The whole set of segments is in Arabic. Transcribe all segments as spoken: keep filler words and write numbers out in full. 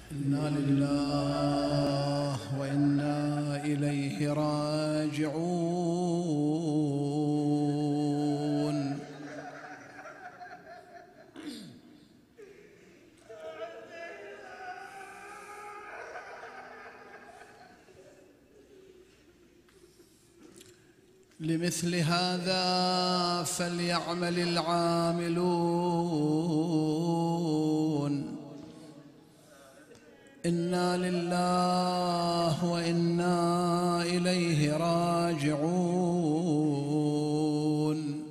إنا لله وإنا إليه راجعون. لمثل هذا فليعمل العاملون. إنا لله وإنا إليه راجعون.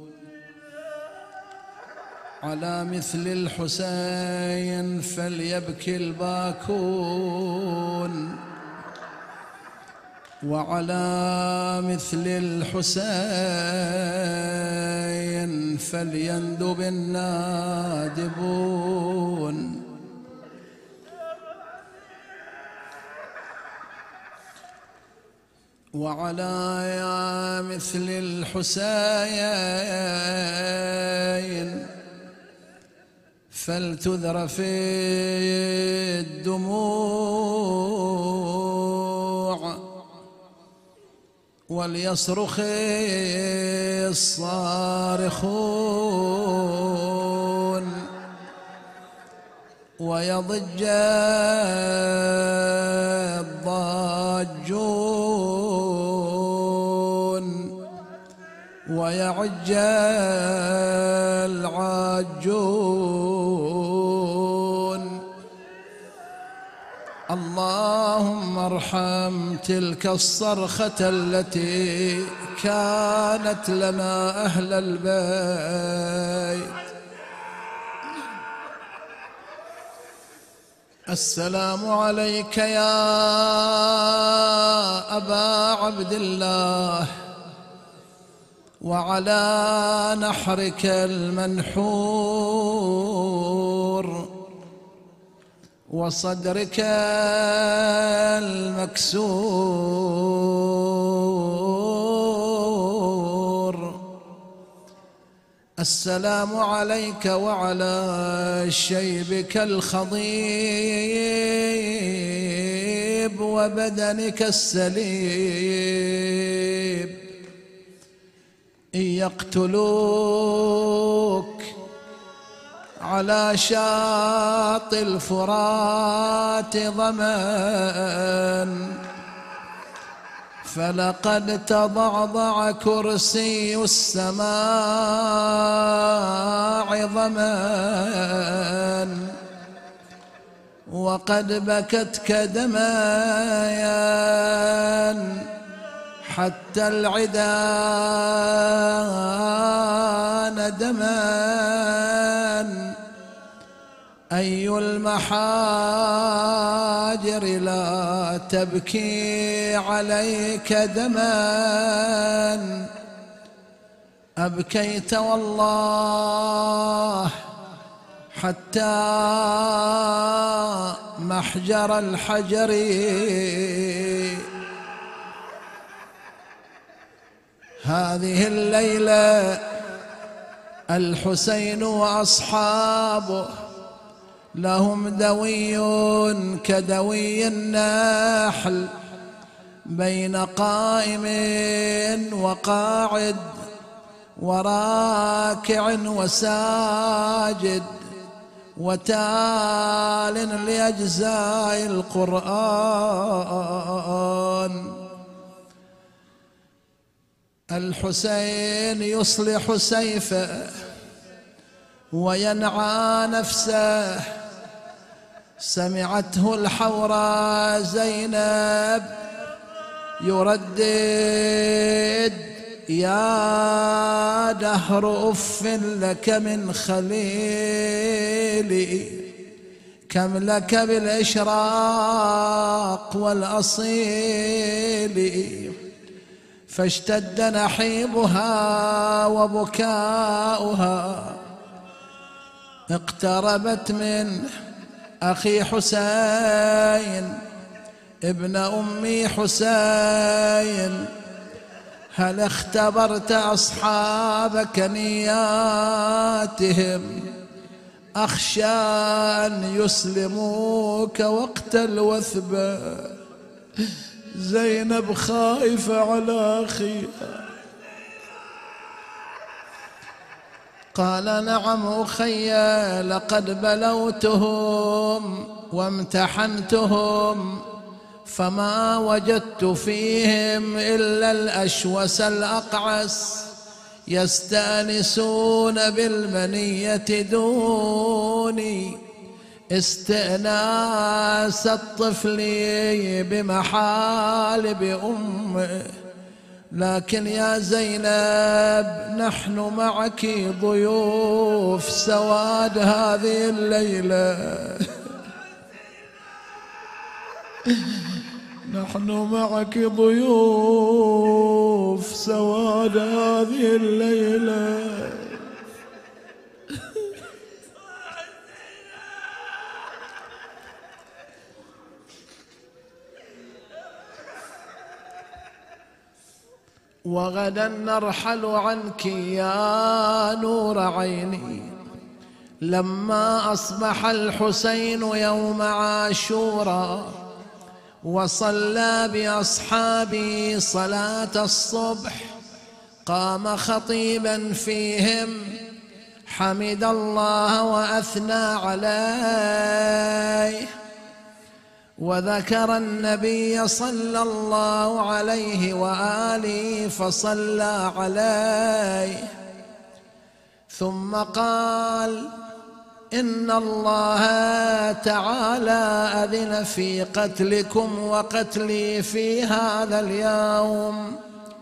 على مثل الحسين فليبكي الباكون، وعلى مثل الحسين فليندب النادبون. وعلى مثل الحسين فلتذرف الدموع، وليصرخ الصارخون، ويضج الضاجون، ويعج العاجون. اللهم ارحم تلك الصرخة التي كانت لنا أهل البيت. السلام عليك يا أبا عبد الله، وعلى نحرك المنحور، وصدرك المكسور. السلام عليك وعلى شيبك الخضيب وبدنك السليب. إن يقتلوك على شاطئ الفرات ظمأ، فلقد تضعضع كرسي السماع ظمأ، وقد بكتك دمايا حتى العدا ندما. أي المحاجر لا تبكي عليك دما، أبكيت والله حتى محجر الحجر. هذه الليلة الحسين وأصحابه لهم دوي كدوي النحل، بين قائم وقاعد، وراكع وساجد، وتال لأجزاء القرآن. الحسين يصلح سيفه وينعى نفسه. سمعته الحوراء زينب يردد: يا دهر أف لك من خليلي، كم لك بالإشراق والأصيل. فاشتد نحيبها وبكاؤها، اقتربت من أخي حسين ابن أمي حسين. هل اختبرت أصحابك نياتهم أخشى أن يسلموك وقت الوثبة. زينب خايفة على أخيها. قال نعم أخي، لقد بلوتهم وامتحنتهم فما وجدت فيهم إلا الأشوس الأقعس يستأنسون بالمنية دوني استئناس الطفل بمحالب أمه. لكن يا زينب نحن معك ضيوف سواد هذه الليلة. نحن معك ضيوف سواد هذه الليلة. وغدا نرحل عنك يا نور عيني. لما أصبح الحسين يوم عاشوراء وصلى بأصحابه صلاة الصبح قام خطيبا فيهم حمد الله وأثنى عليه وذكر النبي صلى الله عليه وآله فصلى عليه، ثم قال إن الله تعالى أذن في قتلكم وقتلي في هذا اليوم،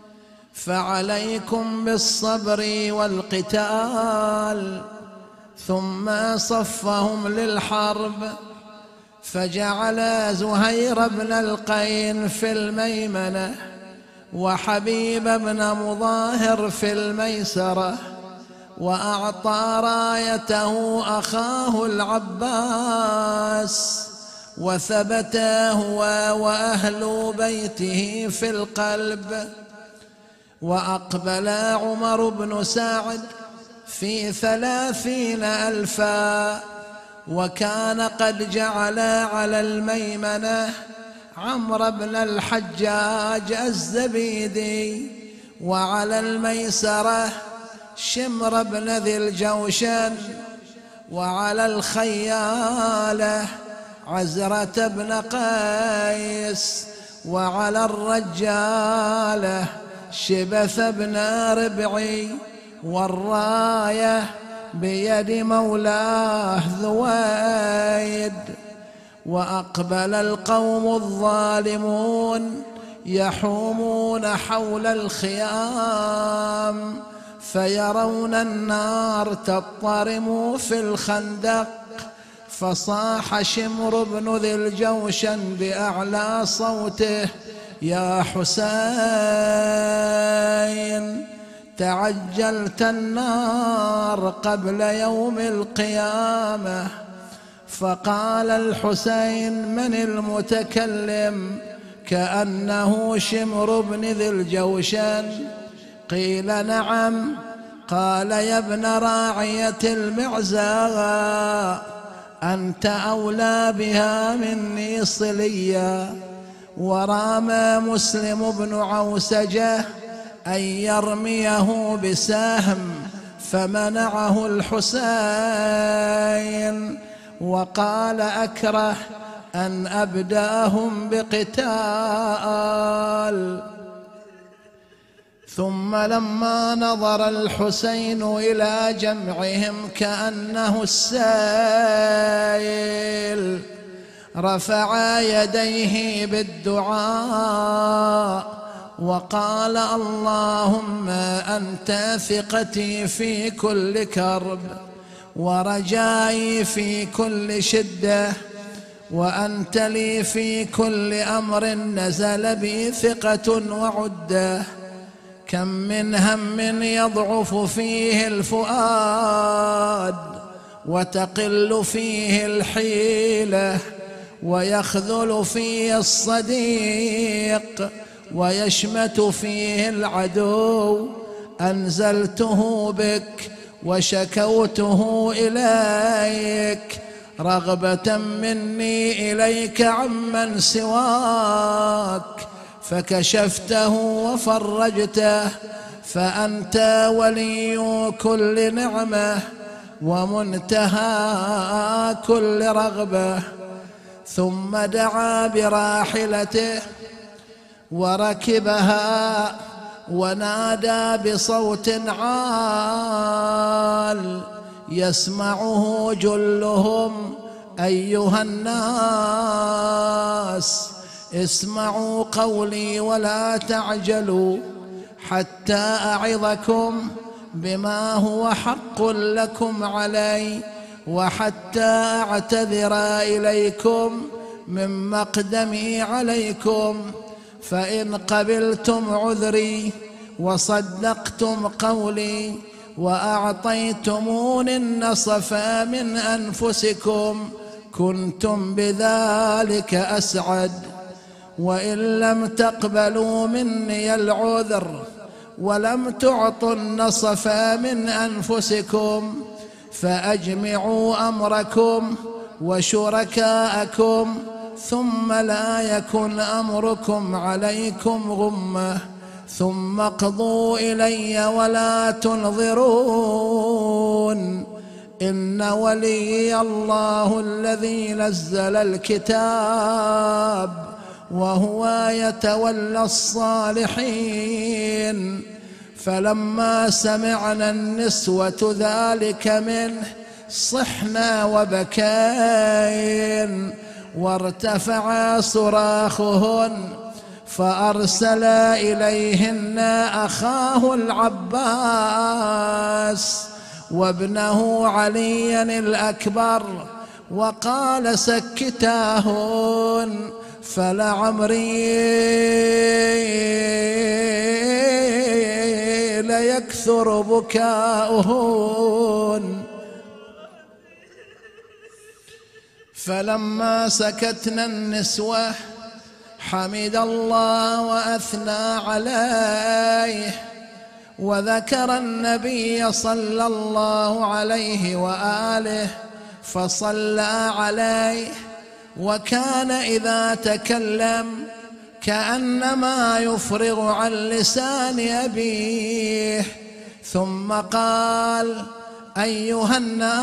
فعليكم بالصبر والقتال. ثم صفهم للحرب، فجعل زهير بن القين في الميمنة وحبيب بن مظاهر في الميسرة، وأعطى رايته أخاه العباس، وثبت هو وأهل بيته في القلب. وأقبل عمر بن سعد في ثلاثين ألفا، وكان قد جعل على الميمنة عمرو بن الحجاج الزبيدي، وعلى الميسرة شمر بن ذي الجوشن، وعلى الخيالة عزرة بن قيس، وعلى الرجالة شبث بن ربعي، والراية بيد مولاه ذويد. وأقبل القوم الظالمون يحومون حول الخيام، فيرون النار تضطرم في الخندق، فصاح شمر بن ذي الجوشن بأعلى صوته يا حسين تعجلت النار قبل يوم القيامة. فقال الحسين من المتكلم؟ كأنه شمر بن ذي الجوشن. قيل نعم. قال يا ابن راعية المعزى أنت أولى بها مني صليا. ورام مسلم بن عوسجة أن يرميه بسهم فمنعه الحسين، وقال أكره أن أبدأهم بقتال. ثم لما نظر الحسين إلى جمعهم كأنه السائل رفع يديه بالدعاء وقال اللهم أنت ثقتي في كل كرب ورجائي في كل شدة، وأنت لي في كل أمر نزل بي ثقة وعدة. كم من هم يضعف فيه الفؤاد وتقل فيه الحيلة، ويخذل فيه الصديق ويشمت فيه العدو. أنزلته بك وشكوته إليك رغبة مني إليك عمن سواك، فكشفته وفرجته، فأنت ولي كل نعمة ومنتهى كل رغبة. ثم دعا براحلته وركبها ونادى بصوت عال يسمعه جلهم: أيها الناس، اسمعوا قولي ولا تعجلوا حتى أعظكم بما هو حق لكم علي، وحتى أعتذر إليكم من مقدمي عليكم. فإن قبلتم عذري وصدقتم قولي وأعطيتموني النصف من أنفسكم كنتم بذلك أسعد. وإن لم تقبلوا مني العذر ولم تعطوا النصف من أنفسكم فأجمعوا أمركم وشركاءكم، ثم لا يكن أمركم عليكم غمة، ثم اقضوا إلي ولا تنظرون. إن ولي الله الذي نزل الكتاب وهو يتولى الصالحين. فلما سمعنا النسوة ذلك منه صحنا وبكين، وارتفع صراخهن، فأرسل إليهن أخاه العباس وابنه عليا الأكبر، وقال: سكتاهن فلعمري ليكثر بكاؤهن. فلما سكتنا النسوة حمد الله وأثنى عليه، وذكر النبي صلى الله عليه وآله فصلى عليه، وكان إذا تكلم كأنما يفرغ عن لسان أبيه، ثم قال: أيها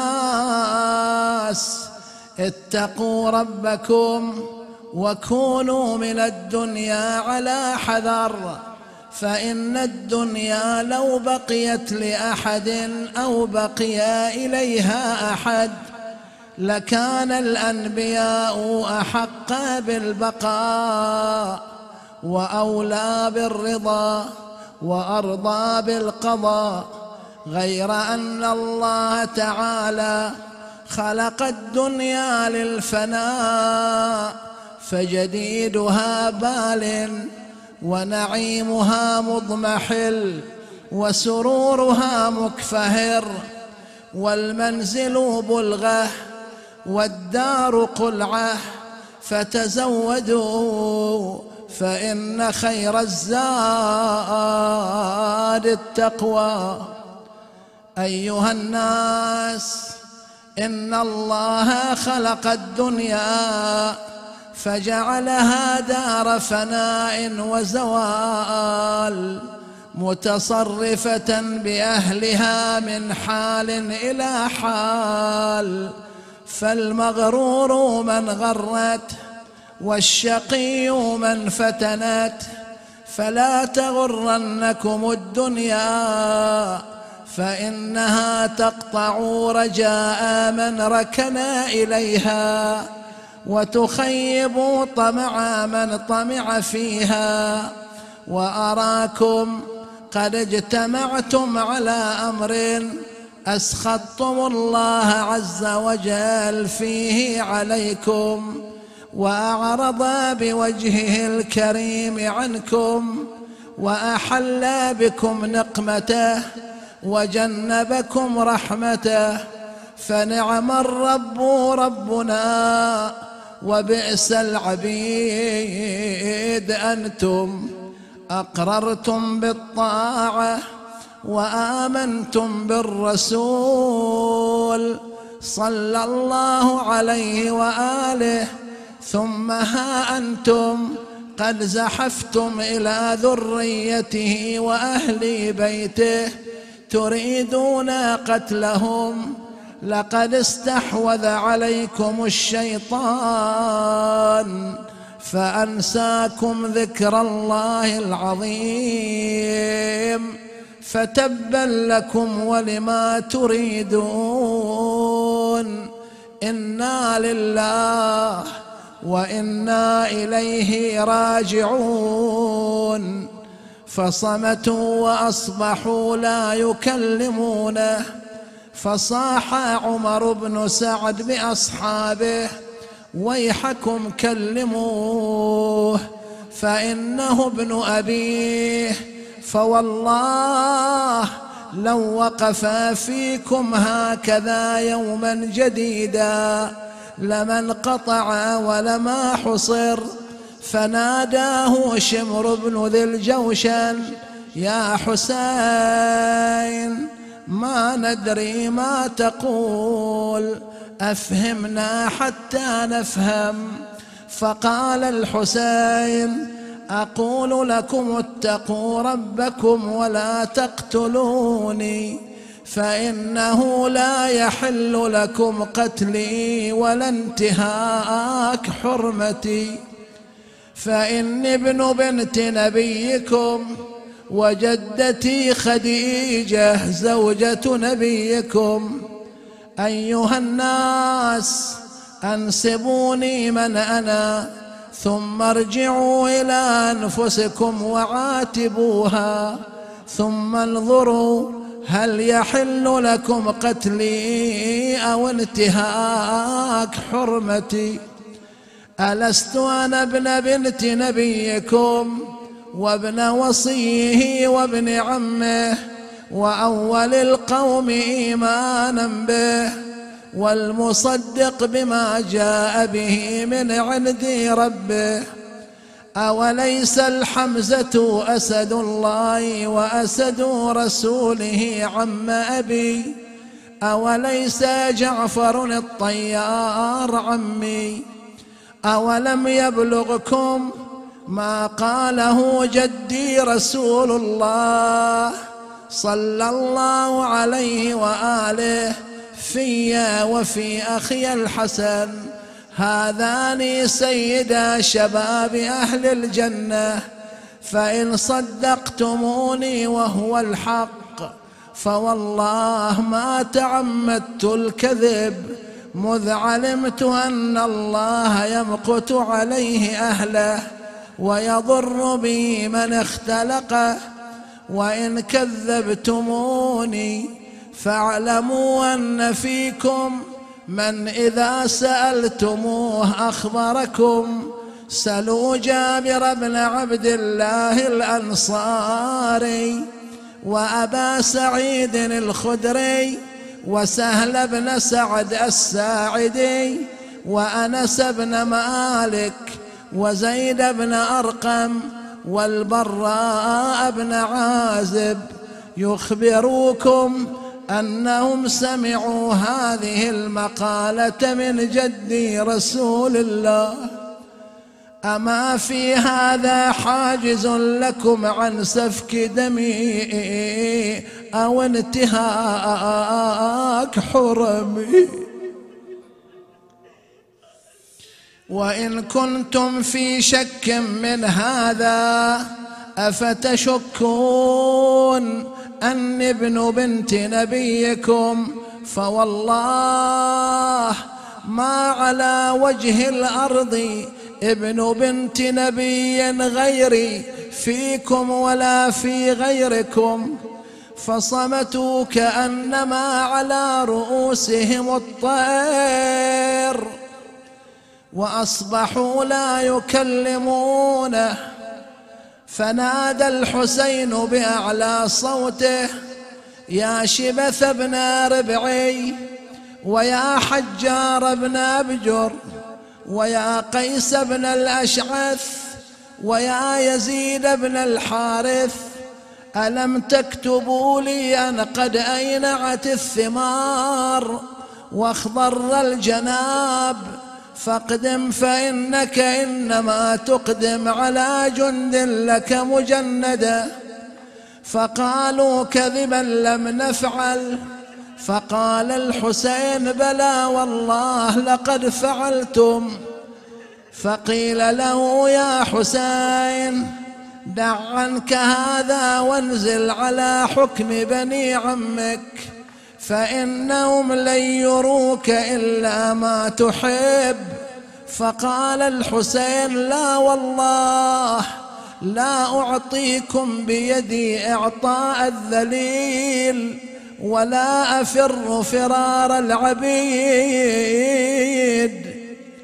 الناس، اتقوا ربكم وكونوا من الدنيا على حذر، فإن الدنيا لو بقيت لأحد أو بقي إليها أحد لكان الأنبياء أحق بالبقاء وأولى بالرضا وأرضى بالقضاء، غير أن الله تعالى خلق الدنيا للفناء، فجديدها بال ونعيمها مضمحل وسرورها مكفهر، والمنزل بلغة والدار قلعة، فتزودوا فإن خير الزاد التقوى. أيها الناس، إن الله خلق الدنيا فجعلها دار فناء وزوال، متصرفة بأهلها من حال إلى حال، فالمغرور من غرت والشقي من فتنت، فلا تغرنكم الدنيا فإنها تقطع رجاء من ركن إليها، وتخيب طمع من طمع فيها. وأراكم قد اجتمعتم على أمر أسخطتم الله عز وجل فيه عليكم، وأعرض بوجهه الكريم عنكم، وأحل بكم نقمته وجنبكم رحمته، فنعم الرب ربنا وبئس العبيد أنتم. أقررتم بالطاعة وآمنتم بالرسول صلى الله عليه وآله، ثم ها أنتم قد زحفتم إلى ذريته وأهل بيته تريدون قتلهم. لقد استحوذ عليكم الشيطان فأنساكم ذكر الله العظيم، فتبا لكم ولما تريدون. إنا لله وإنا إليه راجعون. فصمتوا وأصبحوا لا يكلمونه. فصاح عمر بن سعد بأصحابه: ويحكم كلموه فإنه ابن أبيه، فوالله لو وقف فيكم هكذا يوما جديدا لما انقطع ولما حصر. فناداه شمر بن ذي الجوشن: يا حسين، ما ندري ما تقول، أفهمنا حتى نفهم. فقال الحسين: أقول لكم اتقوا ربكم ولا تقتلوني، فإنه لا يحل لكم قتلي ولا انتهاك حرمتي، فإني ابن بنت نبيكم وجدتي خديجة زوجة نبيكم. أيها الناس، أنسبوني من أنا، ثم ارجعوا إلى أنفسكم وعاتبوها، ثم انظروا هل يحل لكم قتلي أو انتهاك حرمتي. ألست أنا ابن بنت نبيكم وابن وصيه وابن عمه وأول القوم إيمانا به، والمصدق بما جاء به من عند ربه؟ أوليس الحمزة أسد الله وأسد رسوله عم أبي؟ أوليس جعفر الطيار عمي؟ أولم يبلغكم ما قاله جدي رسول الله صلى الله عليه وآله في وفي أخي الحسن: هذان سيدا شباب أهل الجنة، فإن صدقتموني وهو الحق فوالله ما تعمدت الكذب، مذ علمت أن الله يمقت عليه أهله ويضر به من اختلقه. وإن كذبتموني فاعلموا أن فيكم من إذا سألتموه أخبركم. سلوا جابر بن عبد الله الأنصاري وأبا سعيد الخدري وسهل بن سعد الساعدي وأنس بن مالك وزيد بن أرقم والبراء بن عازب، يخبروكم أنهم سمعوا هذه المقالة من جدي رسول الله. أما في هذا حاجز لكم عن سفك دمي أو انتهاك حرمي؟ وإن كنتم في شك من هذا أفتشكون أني ابن بنت نبيكم، فوالله ما على وجه الأرض ابن بنت نبي غيري فيكم ولا في غيركم. فصمتوا كأنما على رؤوسهم الطير، وأصبحوا لا يكلمونه. فنادى الحسين بأعلى صوته: يا شبث بن ربعي، ويا حجار بن أبجر، ويا قيس بن الأشعث، ويا يزيد بن الحارث، ألم تكتبوا لي أن قد أينعت الثمار واخضر الجناب؟ فاقدم فإنك إنما تقدم على جند لك مجندة. فقالوا كذبا لم نفعل. فقال الحسين بلى والله لقد فعلتم. فقيل له يا حسين دع عنك هذا وانزل على حكم بني عمك، فإنهم لن يروك إلا ما تحب. فقال الحسين لا والله لا أعطيكم بيدي إعطاء الذليل ولا أفر فرار العبيد.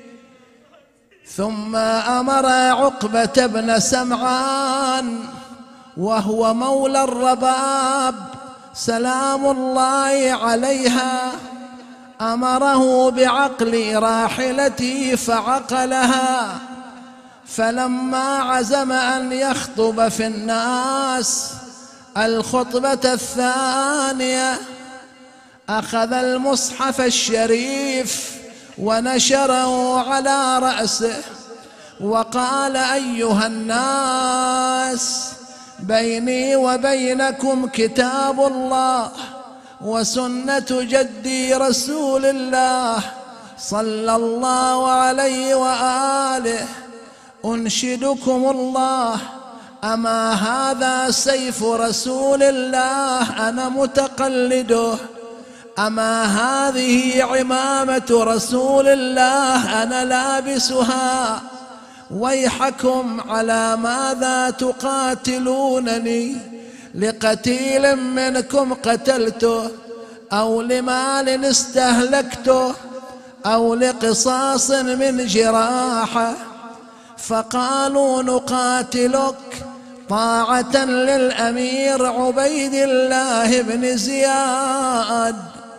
ثم أمر عقبة بن سمعان وهو مولى الرباب سلام الله عليها، أمره بعقل راحلته فعقلها. فلما عزم أن يخطب في الناس الخطبة الثانية أخذ المصحف الشريف ونشره على رأسه وقال أيها الناس بيني وبينكم كتاب الله وسنة جدي رسول الله صلى الله عليه وآله. أنشدكم الله أما هذا سيف رسول الله أنا متقلده؟ أما هذه عمامة رسول الله أنا لابسها؟ ويحكم على ماذا تقاتلونني؟ لقتيل منكم قتلته أو لمال استهلكته أو لقصاص من جراحة؟ فقالوا نقاتلك طاعة للأمير عبيد الله بن زياد.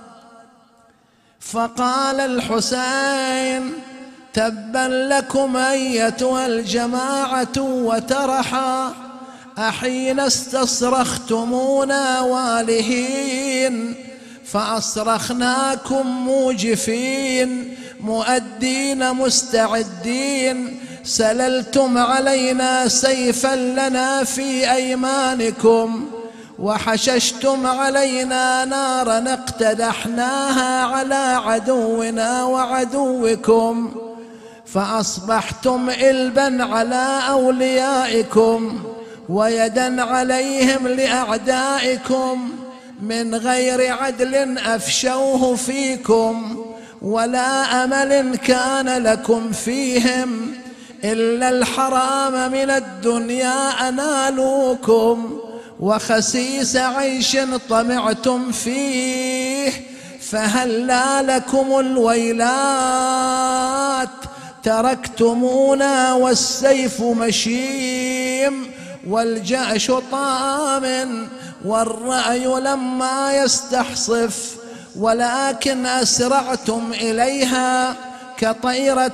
فقال الحسين تبا لكم أيتها الجماعة وترحا، أحين استصرختمونا والهين فأصرخناكم موجفين مؤدين مستعدين، سللتم علينا سيفا لنا في أيمانكم وحششتم علينا نارا اقتدحناها على عدونا وعدوكم، فأصبحتم إلبا على أوليائكم ويدا عليهم لأعدائكم، من غير عدل أفشوه فيكم ولا أمل كان لكم فيهم، إلا الحرام من الدنيا أنالوكم وخسيس عيش طمعتم فيه، فهلا لكم الويلات تركتمونا والسيف مشيم والجأش طامن والرأي لما يستحصف، ولكن أسرعتم إليها كطيرة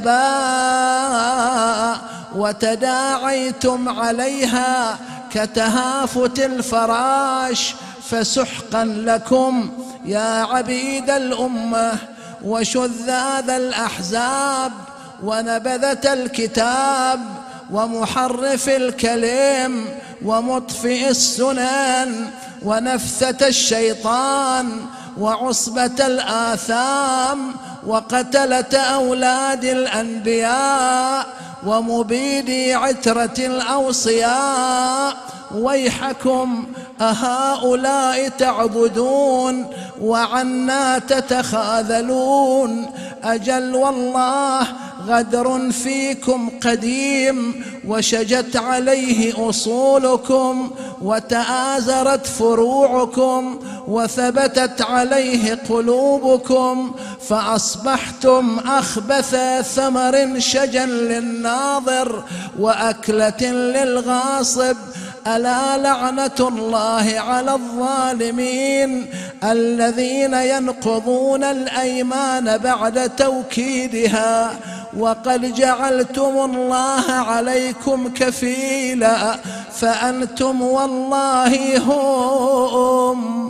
الدباء وتداعيتم عليها كتهافت الفراش، فسحقا لكم يا عبيد الأمة وشذاذ الأحزاب ونبذة الكتاب ومحرف الكلم ومطفئ السنن ونفثة الشيطان وعصبة الآثام وقتلة أولاد الأنبياء ومبيدي عترة الأوصياء. ويحكم أهؤلاء تعبدون وعنا تتخاذلون؟ أجل والله غدر فيكم قديم وشجت عليه أصولكم وتآزرت فروعكم وثبتت عليه قلوبكم، فأصبحتم أخبث ثمر شجا للناظر وأكلة للغاصب. ألا لعنة الله على الظالمين الذين ينقضون الأيمان بعد توكيدها وقد جعلتم الله عليكم كفيلا فأنتم والله هم.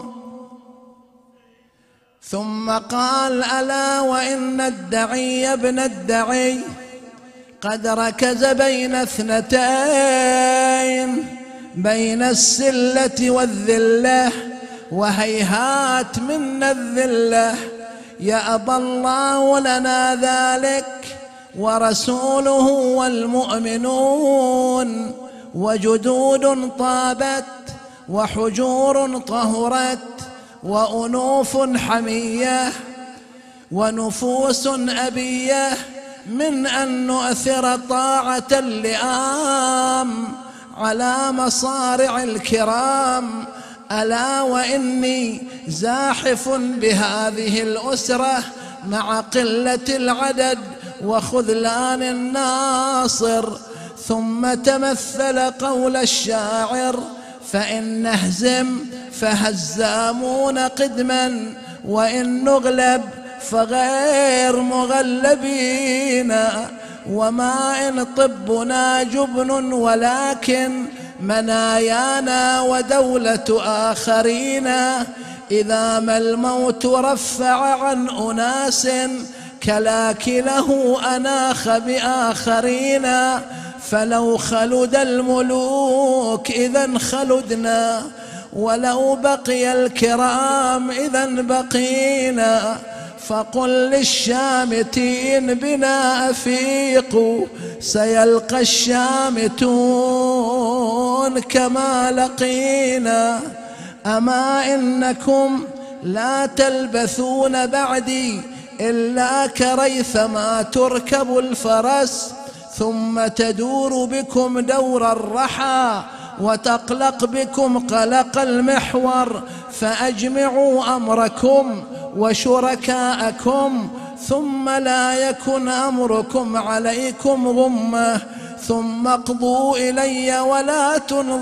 ثم قال ألا وإن الدعي ابن الدعي قد ركز بين اثنتين، بين السلة والذلة، وهيهات منا الذلة، يأبى الله لنا ذلك ورسوله والمؤمنون، وجدود طابت وحجور طهرت وأنوف حمية ونفوس أبية من أن نؤثر طاعة اللئام على مصارع الكرام. ألا وإني زاحف بهذه الأسرة مع قلة العدد وخذلان الناصر. ثم تمثل قول الشاعر فإن نهزم فهزامون قدما وإن نغلب فغير مغلبين، وما إن طبنا جبن ولكن منايانا ودولة آخرين. إذا ما الموت رفع عن أناس كلاكله أناخ بآخرين، فلو خلد الملوك إذا خلدنا، ولو بقي الكرام إذا بقينا. فقل للشامتين بنا أفيقوا سيلقى الشامتون كما لقينا. أما إنكم لا تلبثون بعدي إلا كريثما تركب الفرس، ثم تدور بكم دور الرحى وتقلق بكم قلق المحور، فأجمعوا أمركم وشركاءكم ثم لا يكن أمركم عليكم غمة، ثم اقضوا إلي ولا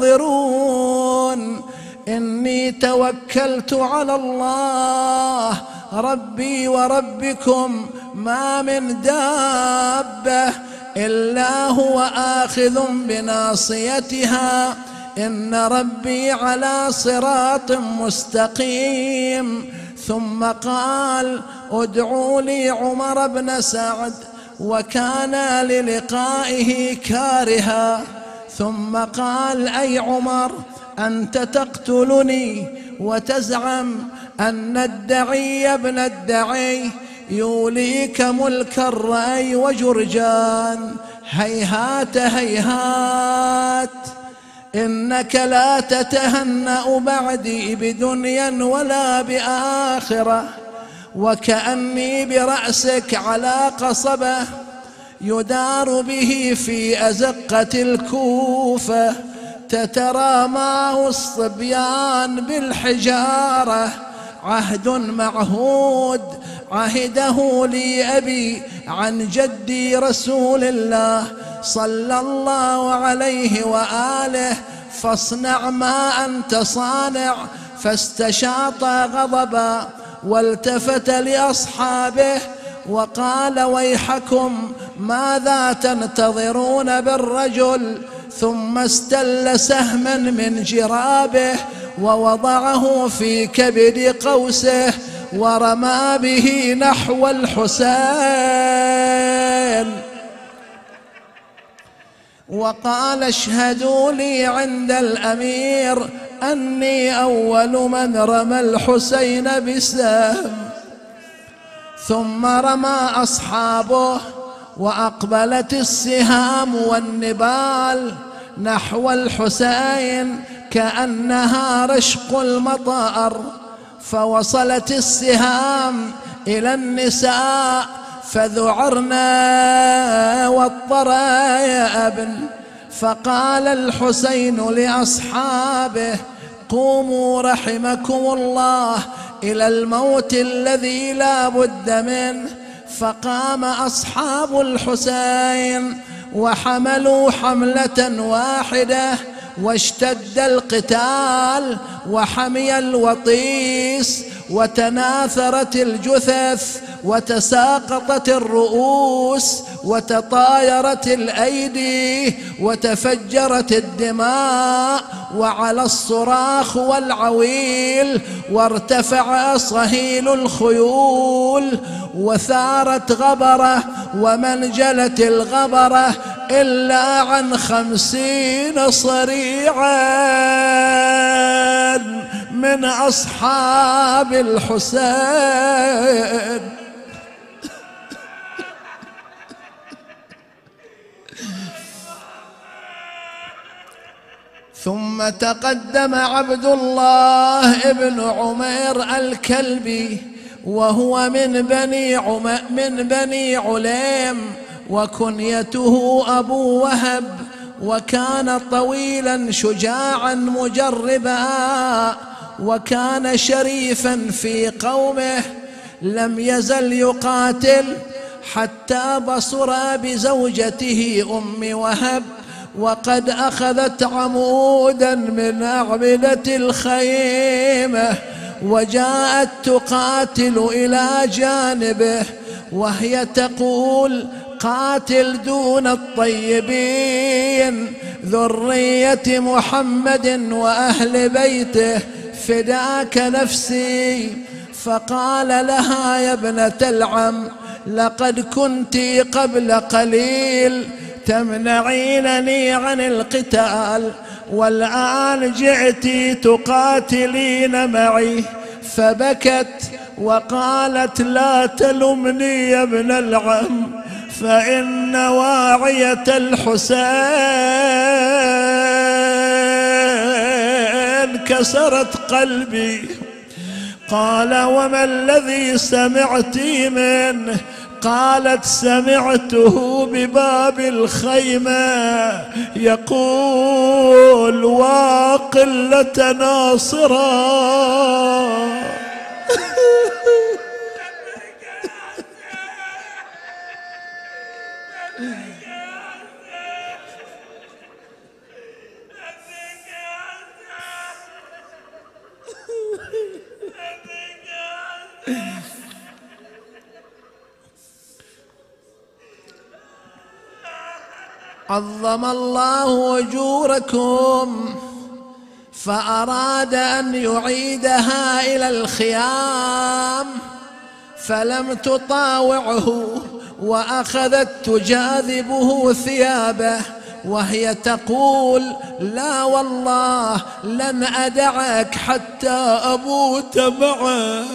تنظرون. إني توكلت على الله ربي وربكم ما من دابة إلا هو آخذ بناصيتها، إن ربي على صراط مستقيم. ثم قال ادعوا لي عمر بن سعد، وكان للقائه كارها. ثم قال أي عمر أنت تقتلني وتزعم أن الدعي ابن الدعي يوليك ملك الرأي وجرجان. هيهات هيهات، إنك لا تتهنأ بعدي بدنيا ولا بآخرة، وكأني برأسك على قصبة يدار به في أزقة الكوفة، تترى معه الصبيان بالحجارة. عهد معهود عهده لي أبي عن جدي رسول الله صلى الله عليه وآله، فاصنع ما أنت صانع. فاستشاط غضبا والتفت لأصحابه وقال ويحكم ماذا تنتظرون بالرجل؟ ثم استل سهما من جرابه ووضعه في كبد قوسه ورمى به نحو الحسين، وقال اشهدوا لي عند الأمير أني أول من رمى الحسين بسهم. ثم رمى أصحابه وأقبلت السهام والنبال نحو الحسين كأنها رشق المطر، فوصلت السهام إلى النساء فذعرنا والطرائب. فقال الحسين لأصحابه قوموا رحمكم الله إلى الموت الذي لا بد منه. فقام أصحاب الحسين وحملوا حملة واحدة واشتد القتال وحمي الوطيس وتناثرت الجثث وتساقطت الرؤوس وتطايرت الأيدي وتفجرت الدماء وعلى الصراخ والعويل وارتفع صهيل الخيول وثارت غبرة ومنجلت الغبرة إلا عن خمسين صريعا من أصحاب الحسين. ثم تقدم عبد الله ابن عمير الكلبي وهو من بني عم من بني عليم وكنيته أبو وهب، وكان طويلا شجاعا مجربا، وكان شريفا في قومه، لم يزل يقاتل حتى بصر بزوجته أم وهب وقد أخذت عمودا من أعمدة الخيمة وجاءت تقاتل إلى جانبه وهي تقول: قاتل دون الطيبين ذرية محمد وأهل بيته فداك نفسي. فقال لها: يا ابنة العم، لقد كنت قبل قليل تمنعينني عن القتال، والآن جئت تقاتلين معي. فبكت وقالت: لا تلمني يا ابن العم، فإن واعية الحسين كسرت قلبي. قال: وما الذي سمعت منه؟ قالت: سمعته بباب الخيمة يقول: وقلة ناصرا. عظم الله أجوركم، فأراد أن يعيدها إلى الخيام فلم تطاوعه، وأخذت تجاذبه ثيابه وهي تقول: لا والله لن أدعك حتى أموت معك.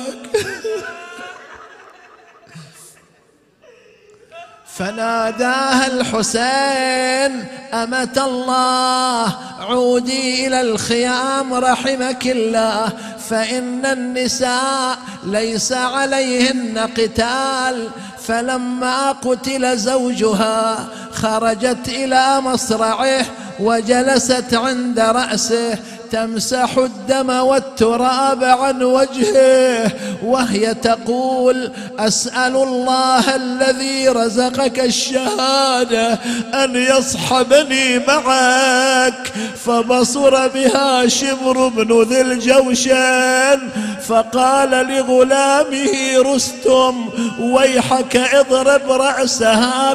فناداها الحسين: أمة الله، عودي إلى الخيام رحمك الله، فإن النساء ليس عليهن قتال. فلما قتل زوجها خرجت إلى مصرعه وجلست عند رأسه تمسح الدم والتراب عن وجهه وهي تقول: أسأل الله الذي رزقك الشهادة أن يصحبني معك. فبصر بها شمر بن ذي الجوشن فقال لغلامه رستم: ويحك اضرب رأسها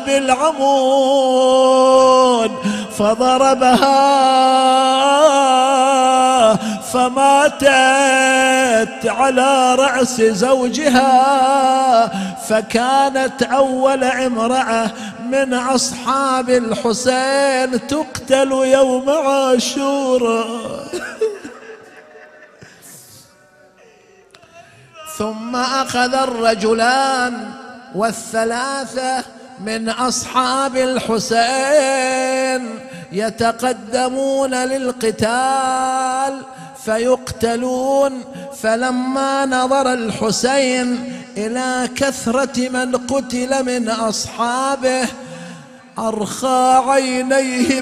بالعمود. فضربها فماتت على رأس زوجها، فكانت أول امرأة من أصحاب الحسين تقتل يوم عاشوراء. ثم أخذ الرجلان والثلاثة من أصحاب الحسين يتقدمون للقتال فيقتلون. فلما نظر الحسين إلى كثرة من قتل من أصحابه أرخى عينيه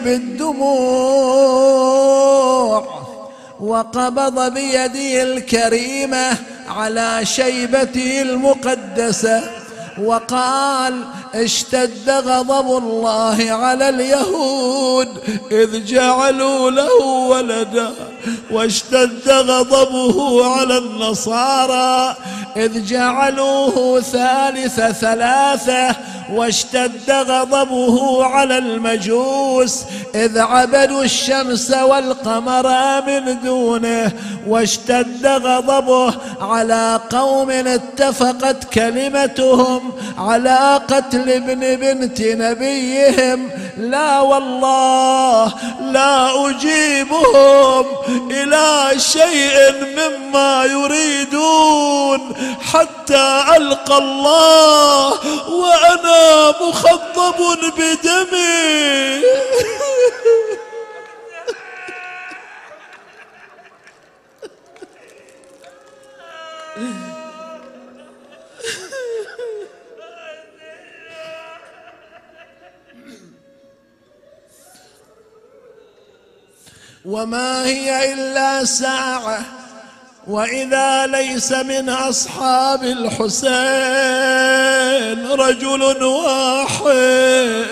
بالدموع وقبض بيده الكريمة على شيبته المقدسة وقال: اشتد غضب الله على اليهود إذ جعلوا له ولدا، واشتد غضبه على النصارى إذ جعلوه ثالث ثلاثة، واشتد غضبه على المجوس إذ عبدوا الشمس والقمر من دونه، واشتد غضبه على قوم اتفقت كلمتهم على قتل ابن بنت نبيهم. لا والله لا أجيبهم إلى شيء مما يريدون حتى ألقى الله وأنا مخضب بدمي. وما هي إلا ساعة وإذا ليس من أصحاب الحسين رجل واحد.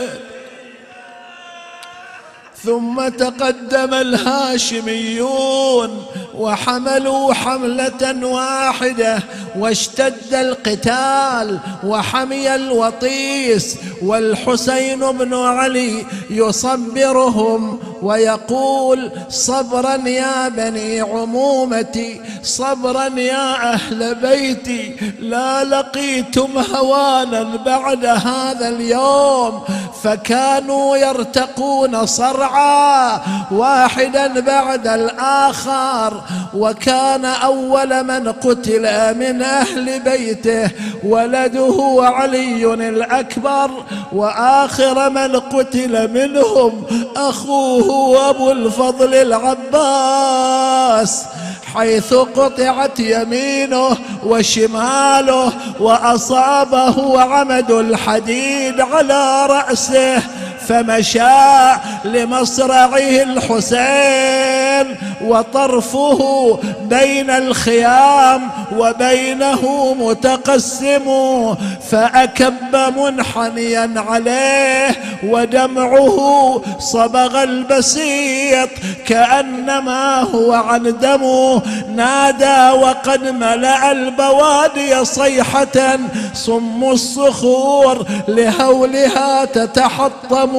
ثم تقدم الهاشميون وحملوا حملة واحدة، واشتد القتال وحمي الوطيس، والحسين بن علي يصبرهم ويقول: صبرا يا بني عمومتي، صبرا يا أهل بيتي، لا لقيتم هوانا بعد هذا اليوم. فكانوا يرتقون صرعا واحدا بعد الآخر، وكان أول من قتل من أهل بيته ولده علي الأكبر، وآخر من قتل منهم أخوه أبو الفضل العباس، حيث قطعت يمينه وشماله وأصابه عمد الحديد على رأسه، فمشى لمصرعه الحسين وطرفه بين الخيام وبينه متقسم، فأكب منحنيا عليه ودمعه صبغ البسيط كأنما هو عن دمه. نادى وقد ملأ البوادي صيحة صم الصخور لهولها تتحطم: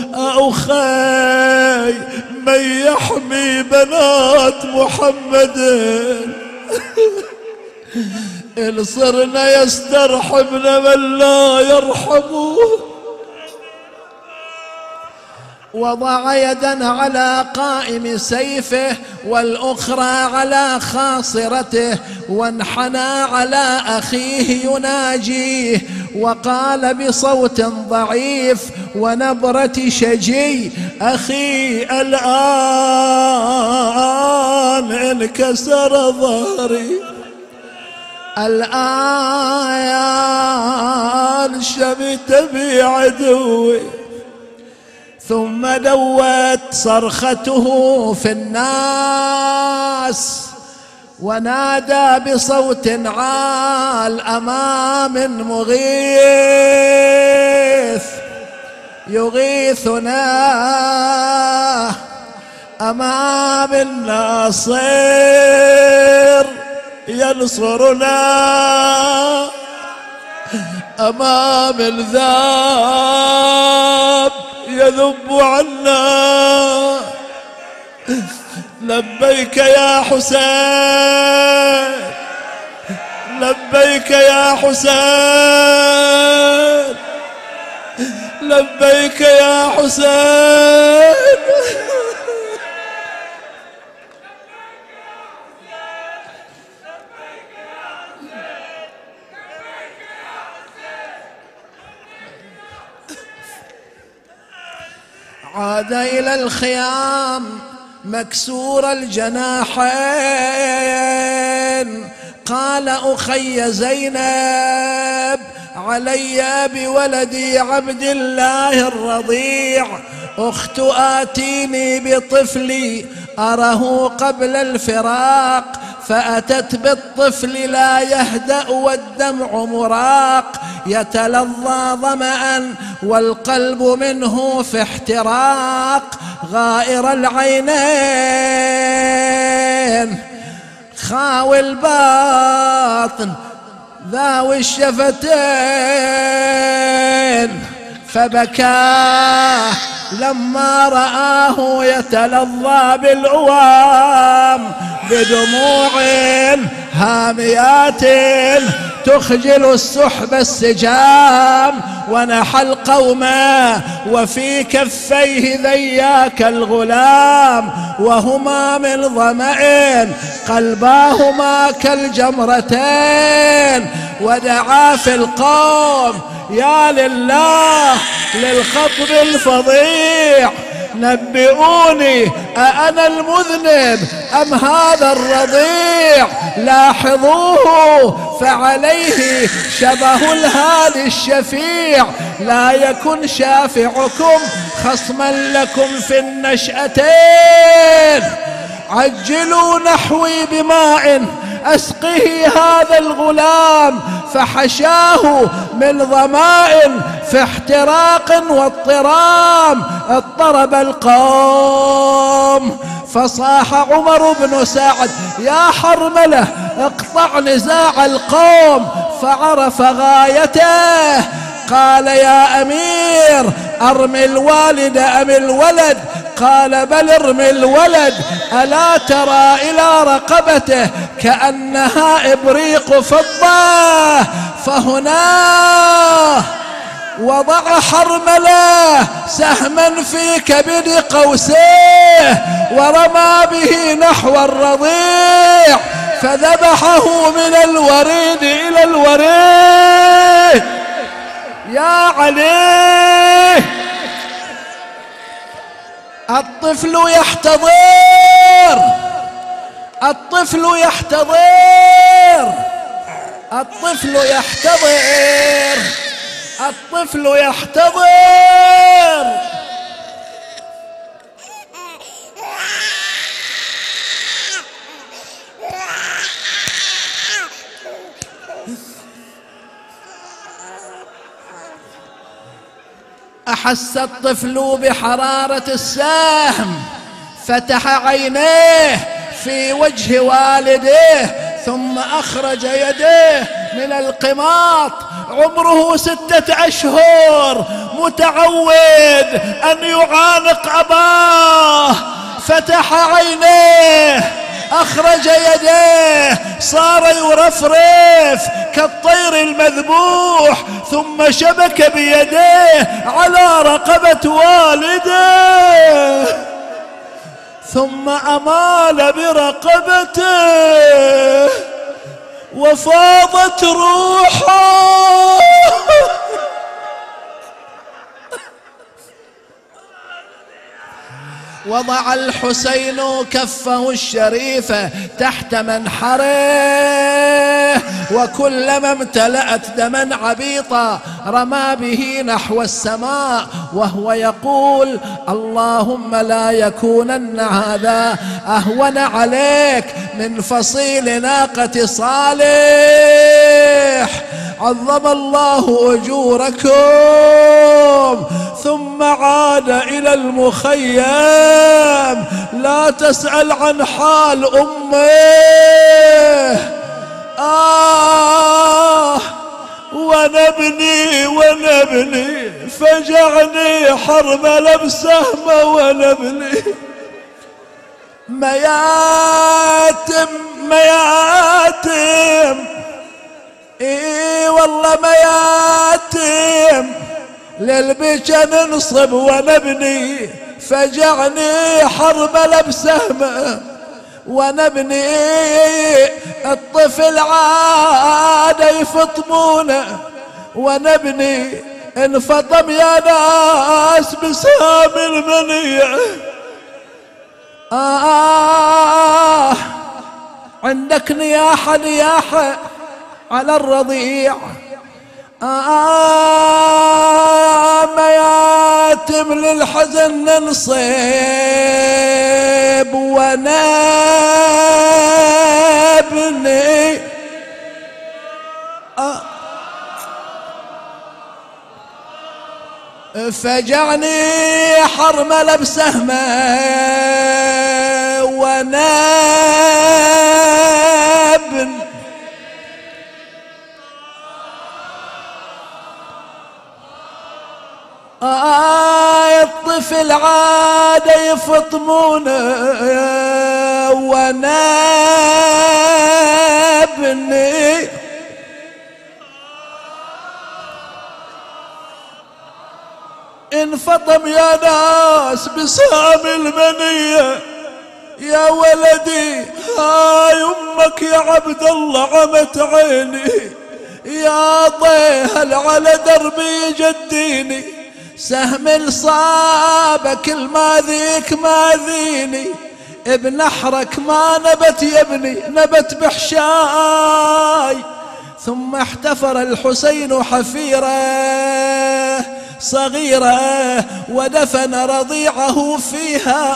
أخي من يحمي بنات محمد؟ إن صرنا يسترحمن من لا يرحمه. وضع يدا على قائم سيفه والأخرى على خاصرته، وانحنى على أخيه يناجيه، وقال بصوت ضعيف ونبرة شجي: أخي الآن انكسر ظهري، الآن شمت بي عدوي. ثم دوت صرخته في الناس ونادى بصوت عال: أمام مغيث يغيثنا، أمام الناصر ينصرنا، أمام الذاب يذب عنا. لبيك يا حسين، لبيك يا حسين، لبيك يا حسين. عاد إلى الخيام مكسور الجناحين، قال: أخي زينب، علي بولدي عبد الله الرضيع، أخت آتيني بطفلي أره قبل الفراق، فأتت بالطفل لا يهدأ والدمع مراق، يتلظى ظمأ والقلب منه في احتراق غائر العينين خاوي الباطن ذاوي الشفتين فبكاه لما رآه يتلظى بالعوام بدموع هاميات تخجل السحب السجام ونحى القوم وفي كفيه ذياك الغلام وهما من ظمأ قلباهما كالجمرتين ودعا في القوم يا لله للخطب الفظيع نبئوني أأنا المذنب أم هذا الرضيع لاحظوه فعليه شبه الهادي الشفيع لا يكن شافعكم خصما لكم في النشأتين عجلوا نحوي بماء أسقه هذا الغلام فحشاه من ظماء في احتراق واضطرام اضطرب القوم فصاح عمر بن سعد يا حرملة اقطع نزاع القوم فعرف غايته قال يا أمير أرمي الوالد أم الولد قال بل ارمي الولد ألا ترى إلى رقبته كأنها إبريق فضة فهنا وضع حرمله سهما في كبد قوسه ورمى به نحو الرضيع فذبحه من الوريد إلى الوريد يا علي الطفل يحتضر الطفل يحتضر الطفل يحتضر الطفل يحتضر أحس الطفل بحرارة السهم فتح عينيه في وجه والديه ثم أخرج يديه من القماط عمره ستة أشهر متعود أن يعانق أباه فتح عينيه أخرج يديه صار يرفرف كالطير المذبوح ثم شبك بيديه على رقبة والده ثم أمال برقبته وفاضت روحه وضع الحسين كفه الشريفة تحت منحره وكلما امتلأت دما عبيطا رمى به نحو السماء وهو يقول اللهم لا يكونن هذا أهون عليك من فصيل ناقة صالح عظم الله أجوركم ثم عاد إلى المخيم لا تسأل عن حال أمه آه ونبني ونبني فجعني حرمل بسهم ونبني مياتم مياتم اي والله مياتم للبكا ننصب ونبني فجعني حرمل بسهم ونبني الطفل عاد يفطمونه ونبني انفطم يا ناس بسهام المنية آه عندك نياحة نياحة على الرضيع آه مياتم للحزن ننصب ونبني آه فجعني حرمل بسهمه وناب آه الطفل عاد يفطمونه ونابني انفطم يا ناس بسام المنية يا ولدي هاي امك يا عبد الله عمت عيني يا طيهل على دربي جديني سهم الصابك ما ذيك ما ذيني بنحرك ما نبت يا ابني نبت بحشاي ثم احتفر الحسين حفيره صغيرة ودفن رضيعه فيها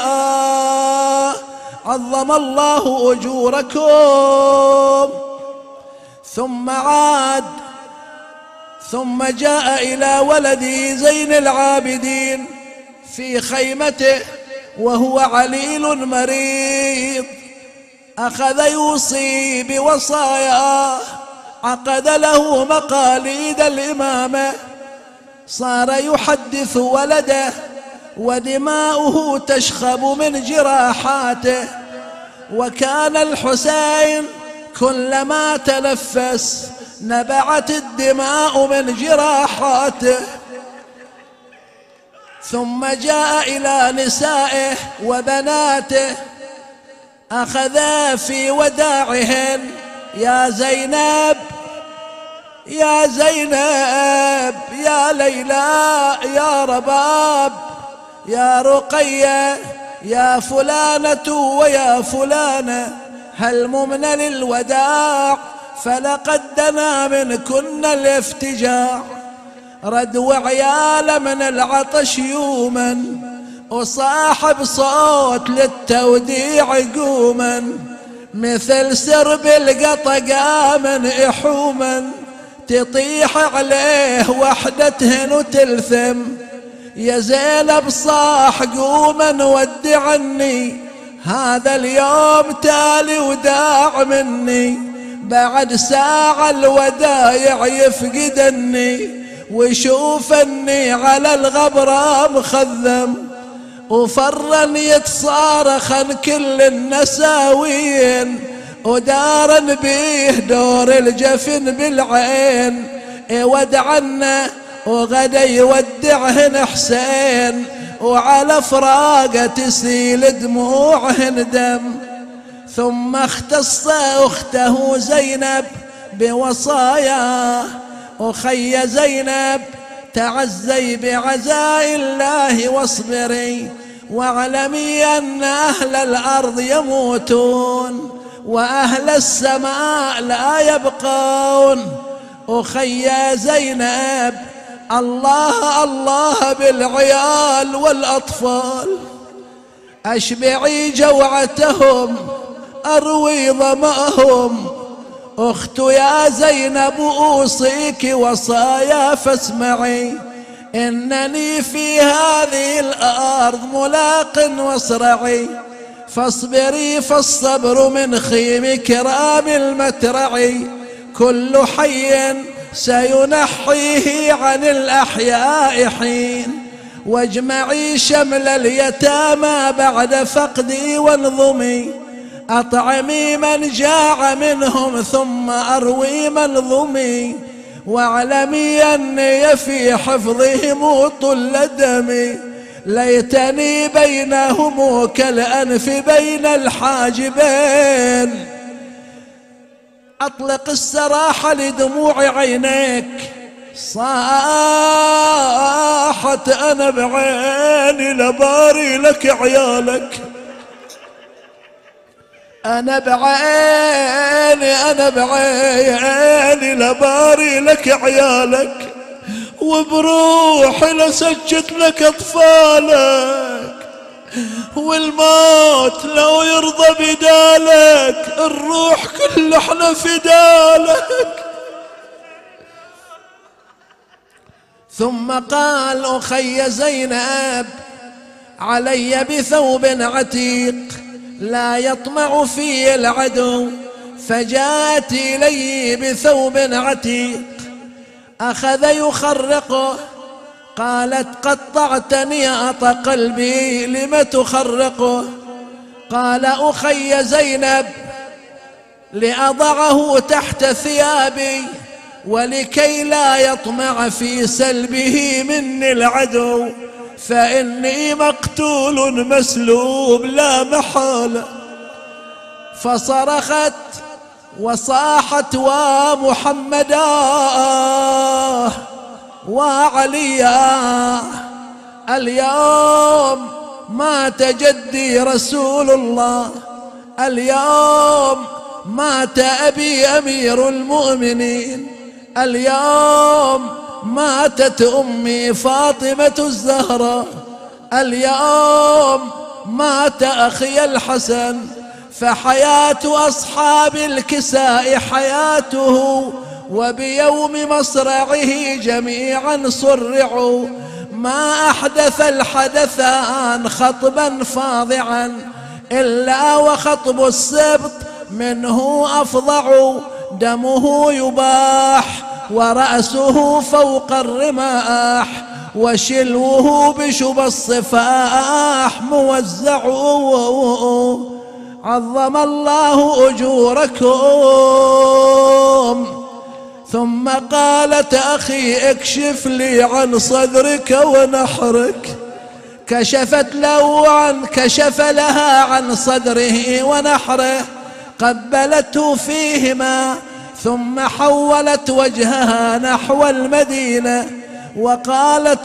عظم الله أجوركم. ثم عاد ثم جاء إلى ولده زين العابدين في خيمته وهو عليل مريض أخذ يوصي بوصاياه عقد له مقاليد الإمامة صار يحدث ولده ودماؤه تشخب من جراحاته وكان الحسين كلما تنفس نبعت الدماء من جراحاته. ثم جاء إلى نسائه وبناته أخذا في وداعهن يا زينب يا زينب يا ليلى يا رباب يا رقية يا فلانة ويا فلانة هل ممن للوداع فلقد دنا منكن الافتجاع ردوا عيال من العطش يوما وصاحب صوت للتوديع قوما مثل سرب القطا من إحوما تطيح عليه وحدتهن وتلثم يا زينب صاح قوما ودعني هذا اليوم تالي وداع مني بعد ساعة الودايع يفقدني ويشوفني على الغبرة مخذم وفرا يتصارخن كل النساوين ودارا بيه دور الجفن بالعين يودعنا وغدا يودعهن حسين وعلى فراقه تسيل دموعهن دم. ثم اختص اخته زينب بوصاياه أخي زينب تعزي بعزاء الله واصبري واعلمي أن أهل الأرض يموتون وأهل السماء لا يبقون. أخي زينب الله الله بالعيال والأطفال أشبعي جوعتهم أروي ظمأهم. أخت يا زينب أوصيك وصايا فاسمعي إنني في هذه الأرض ملاق واصرعي فاصبري فالصبر من خيم كرام المترعي كل حي سينحيه عن الأحياء حين واجمعي شمل اليتامى بعد فقدي وانظمي أطعمي من جاع منهم ثم أروي من ظمي واعلمي أني في حفظهم طل دمي ليتني بينهم كالأنف بين الحاجبين. أطلق السراح لدموع عينيك صاحت أنا بعيني لباري لك عيالك أنا بعيني أنا بعيني لباري لك عيالك وبروحي لسجت لك أطفالك والموت لو يرضى بدالك الروح كل احنا فدالك. ثم قال أخي زينب علي بثوب عتيق لا يطمع فيه العدو، فجاءت إلي بثوب عتيق أخذ يخرقه. قالت قطعتني أط قلبي لم تخرقه؟ قال أخي زينب لأضعه تحت ثيابي ولكي لا يطمع في سلبه مني العدو، فإني مقتول مسلوب لا محالة. فصرخت وصاحت ومحمدا وعليا اليوم مات جدي رسول الله، اليوم مات أبي أمير المؤمنين، اليوم ماتت أمي فاطمة الزهراء، اليوم مات أخي الحسن. فحياة أصحاب الكساء حياته، وبيوم مصرعه جميعا صرعوا. ما أحدث الحدثان خطبا فاضعا إلا وخطب السبط منه أفظع، دمه يباح ورأسه فوق الرماح، وشلوه بشبى الصفاح موزع. عظم الله أجوركم. ثم قالت أخي اكشف لي عن صدرك ونحرك. كشفت له عن كشف لها عن صدره ونحره، قبلته فيهما ثم حولت وجهها نحو المدينة وقالت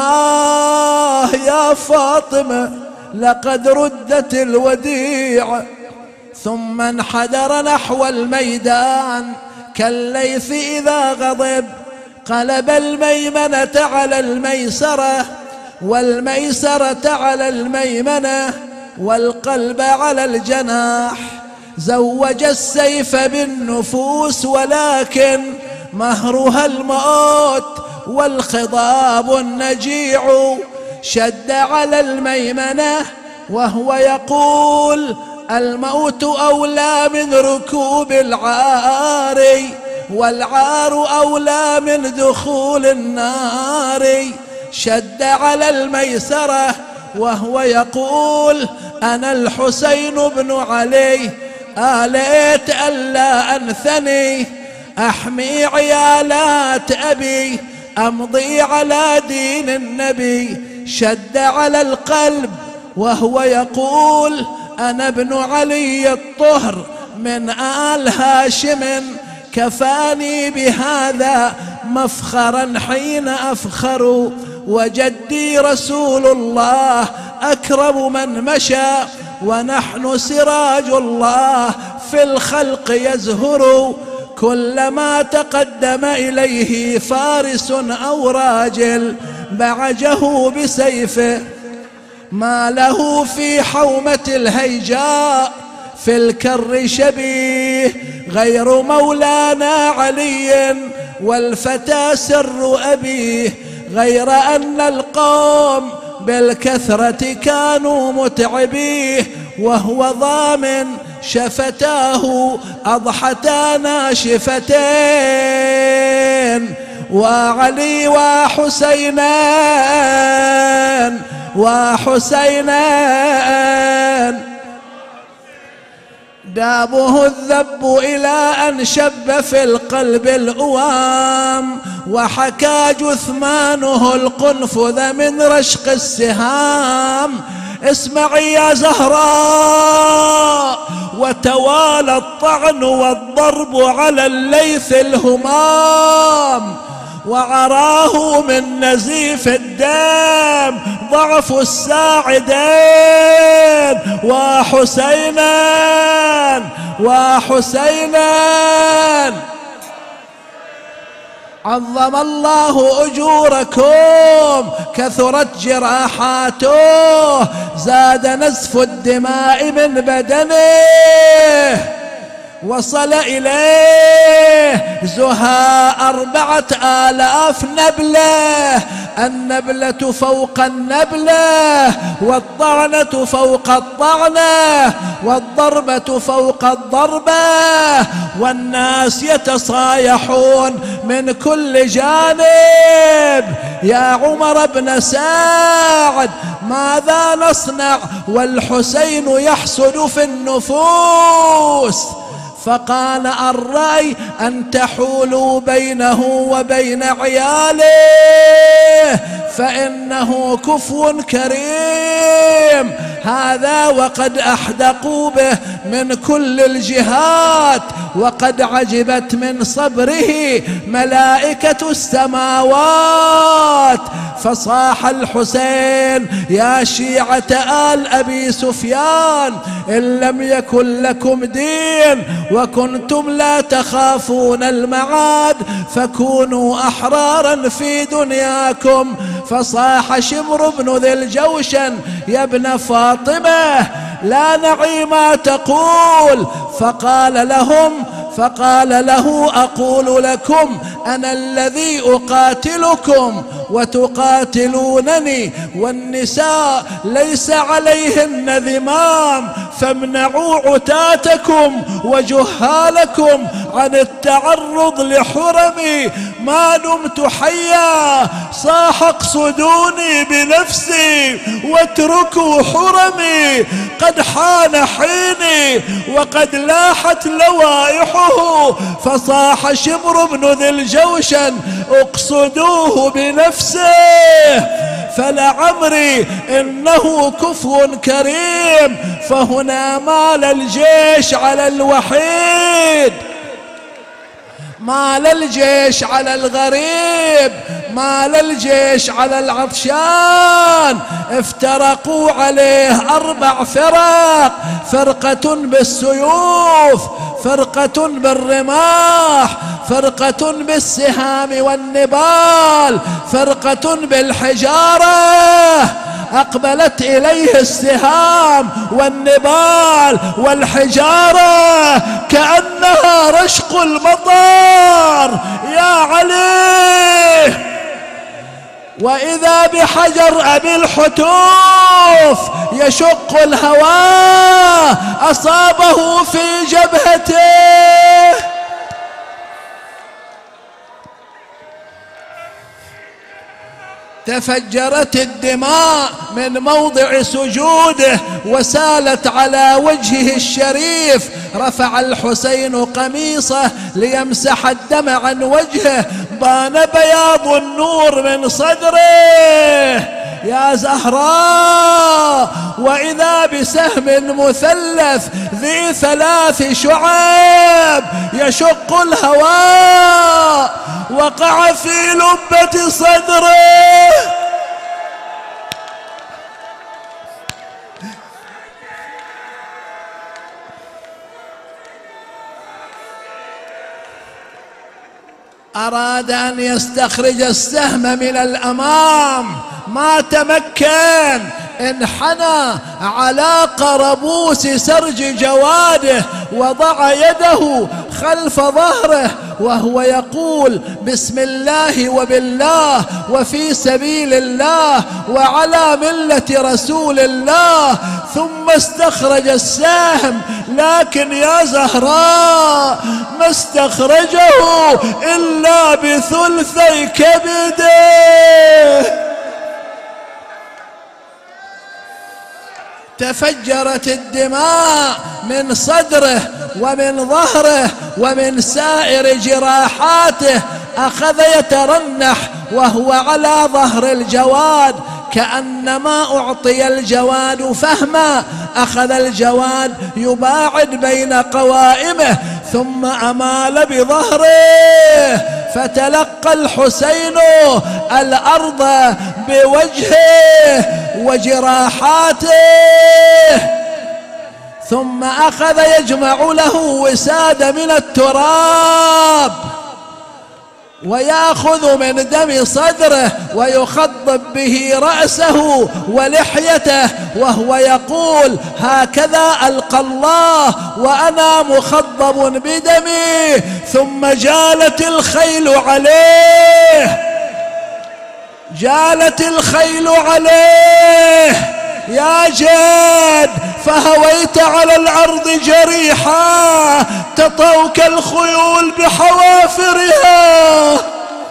أماه يا فاطمة لقد ردت الوديعة. ثم انحدر نحو الميدان كالليث إذا غضب، قلب الميمنة على الميسرة والميسرة على الميمنة والقلب على الجناح. زوج السيف بالنفوس ولكن مهرها الموت والخضاب النجيع. شد على الميمنة وهو يقول الموت أولى من ركوب العار، والعار أولى من دخول النار. شد على الميسرة وهو يقول أنا الحسين بن علي، آليت ألا أنثني، أحمي عيالات أبي، أمضي على دين النبي. شد على القلب وهو يقول أنا ابن علي الطهر من آل هاشم، كفاني بهذا مفخرا حين أفخر، وجدي رسول الله أكرم من مشى، ونحن سراج الله في الخلق يزهر. كلما تقدم إليه فارس أو راجل بعجه بسيفه، ما له في حومة الهيجاء في الكر شبيه غير مولانا علي والفتى سر أبيه. غير أن القوم بالكثرة كانوا متعبيه، وهو ضامن شفتاه أضحتا ناشفتين. وعلي وحسينان وحسينان دابه الذب إلى أن شب في القلب الأوام، وحكى جثمانه القنفذ من رشق السهام. اسمعي يا زهراء وتوالى الطعن والضرب على الليث الهمام، وعراه من نزيف الدم ضعف الساعدين. وحسينان وحسينان عظم الله أجوركم. كثرت جراحاته، زاد نزف الدماء من بدنه، وصل إليه زهاء أربعة آلاف نبلة، النبلة فوق النبلة، والطعنة فوق الطعنة، والضربة فوق الضربة، والناس يتصايحون من كل جانب. يا عمر بن سعد ماذا نصنع والحسين يحسد في النفوس؟ فقال الرأي أن تحولوا بينه وبين عياله فإنه كفو كريم، هذا وقد أحدقوا به من كل الجهات، وقد عجبت من صبره ملائكة السماوات. فصاح الحسين يا شيعة آل أبي سفيان إن لم يكن لكم دين وكنتم لا تخافون المعاد فكونوا أحرارا في دنياكم. فصاح شمر بن ذي الجوشن يا ابن فاطمة لا نعي ما تقول. فقال لهم فقال له أقول لكم أنا الذي أقاتلكم وتقاتلونني، والنساء ليس عليهن ذمام، فامنعوا عتاتكم وجهالكم عن التعرض لحرمي ما دمت حيا. صاح اقصدوني بنفسي واتركوا حرمي، قد حان حيني وقد لاحت لوائحه. فصاح شمر بن ذي الجوشن اقصدوه بنفسه فلعمري إنه كفو كريم. فهنا مال الجيش على الوحيد، مال الجيش على الغريب، مال الجيش على العطشان. افترقوا عليه أربع فرق، فرقة بالسيوف، فرقة بالرماح، فرقة بالسهام والنبال، فرقة بالحجارة. أقبلت إليه السهام والنبال والحجارة كأنها رشق المطر يا علي. وإذا بحجر أبي الحتوف يشق الهواء أصابه في جبهته. تفجرت الدماء من موضع سجوده وسالت على وجهه الشريف. رفع الحسين قميصه ليمسح الدم عن وجهه، بان بياض النور من صدره. يا زهراء وإذا بسهم مثلث ذي ثلاث شعاب يشق الهواء وقع في لبة صدره. أراد أن يستخرج السهم من الأمام ما تمكن، انحنى على قربوس سرج جواده وضع يده خلف ظهره وهو يقول بسم الله وبالله وفي سبيل الله وعلى ملة رسول الله. ثم استخرج السهم، لكن يا زهراء ما استخرجه إلا بثلثي كبده. تفجرت الدماء من صدره ومن ظهره ومن سائر جراحاته. أخذ يترنح وهو على ظهر الجواد كأنما أعطي الجواد فهما. أخذ الجواد يباعد بين قوائمه ثم أمال بظهره، فتلقى الحسين الأرض بوجهه وجراحاته. ثم أخذ يجمع له وساد من التراب ويأخذ من دم صدره ويخضب به رأسه ولحيته وهو يقول: هكذا ألقى الله وأنا مخضب بدمي. ثم جالت الخيل عليه، جالت الخيل عليه يا جاد، فهويت على الأرض جريحا تطوك الخيول بحوافرها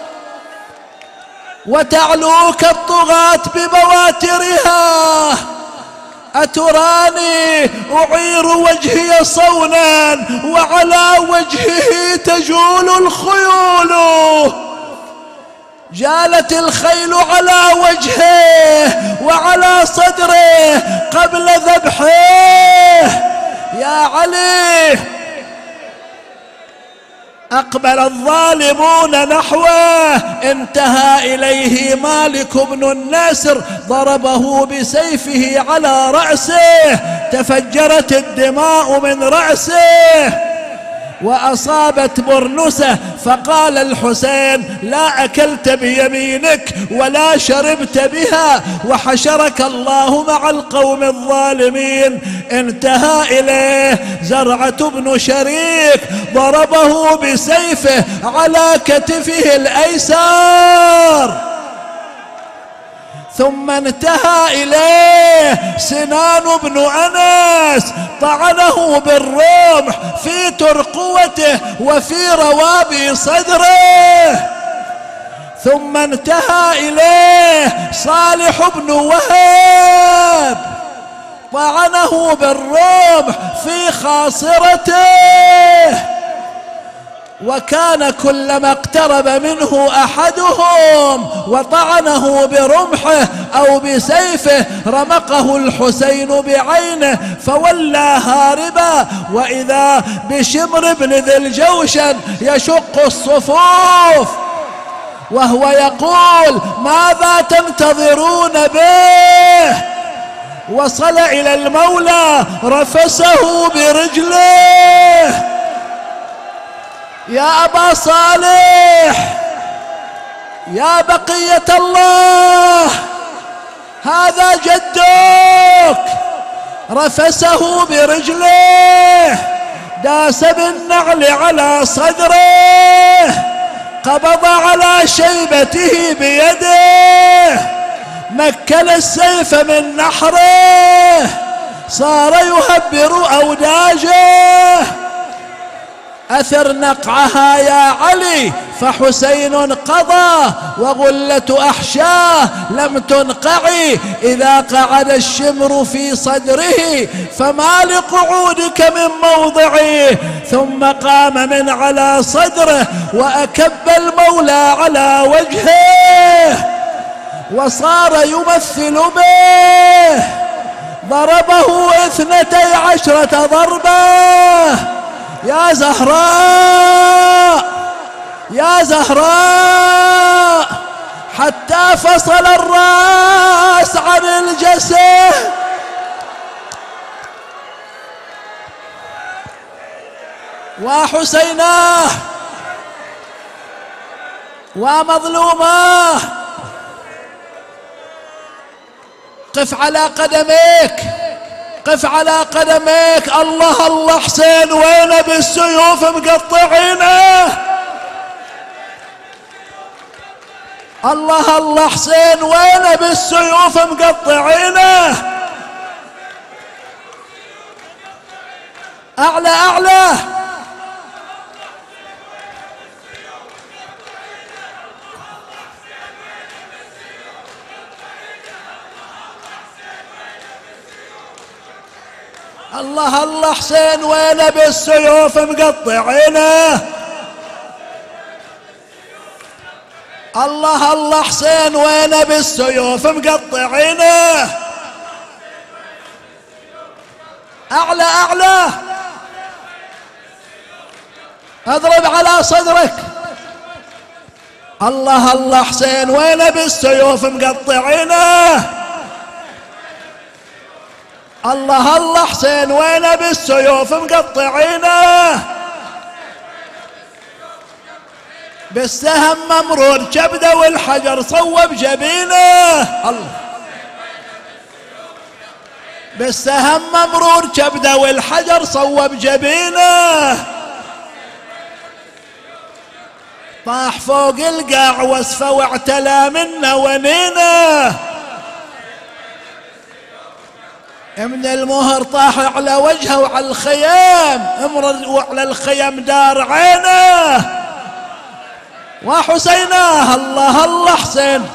وتعلوك الطغاة ببواترها. أتراني أعير وجهي صونا وعلى وجهه تجول الخيول. جالت الخيل على وجهه وعلى صدره قبل ذبحه. يا علي، أقبل الظالمون نحوه، انتهى إليه مالك بن الناصر ضربه بسيفه على رأسه، تفجرت الدماء من رأسه وأصابت برنسه. فقال الحسين: لا أكلت بيمينك ولا شربت بها، وحشرك الله مع القوم الظالمين. انتهى إليه زرعة بن شريك ضربه بسيفه على كتفه الأيسر. ثم انتهى إليه سنان بن أنس طعنه بالرمح في ترقوته وفي روابي صدره. ثم انتهى إليه صالح بن وهب طعنه بالرمح في خاصرته. وكان كلما اقترب منه أحدهم وطعنه برمحه أو بسيفه رمقه الحسين بعينه فولى هاربا، وإذا بشمر بن ذي الجوشن يشق الصفوف وهو يقول: ماذا تنتظرون به؟ وصل إلى المولى رفسه برجله: يا أبا صالح، يا بقية الله، هذا جدك. رفسه برجله، داس بالنعل على صدره، قبض على شيبته بيده، مكن السيف من نحره، صار يهبر أوداجه. أثر نقعها يا علي، فحسين قضى وغلة أحشاه لم تنقعي. إذا قعد الشمر في صدره فما لقعودك من موضعه. ثم قام من على صدره وأكب المولى على وجهه وصار يمثل به. ضربه اثنتي عشرة ضربة. يا زهراء، يا زهراء، حتى فصل الرأس عن الجسد. وحسيناه ومظلوماه، قف على قدميك، قف على قدميك. الله الله، حسين وين بالسيوف مقطعينه؟ الله الله، حسين وين بالسيوف مقطعينه؟ أعلى أعلى. الله الله، حسين وين بالسيوف مقطعينه؟ الله الله، حسين وين بالسيوف مقطعينه؟ أعلى أعلى، اضرب على صدرك. الله الله، حسين وين بالسيوف مقطعينه؟ الله الله، حسين وين بالسيوف مقطعينه؟ بالسهم ممرور كبده والحجر صوب جبينه. الله بالسهم ممرور كبده والحجر صوب جبينه. طاح فوق القاع وصفه واعتلى منا ونينه. من المهر طاح على وجهه وعلى الخيام امرض وعلى الخيام دار عينه. وحسيناه الله الله حسين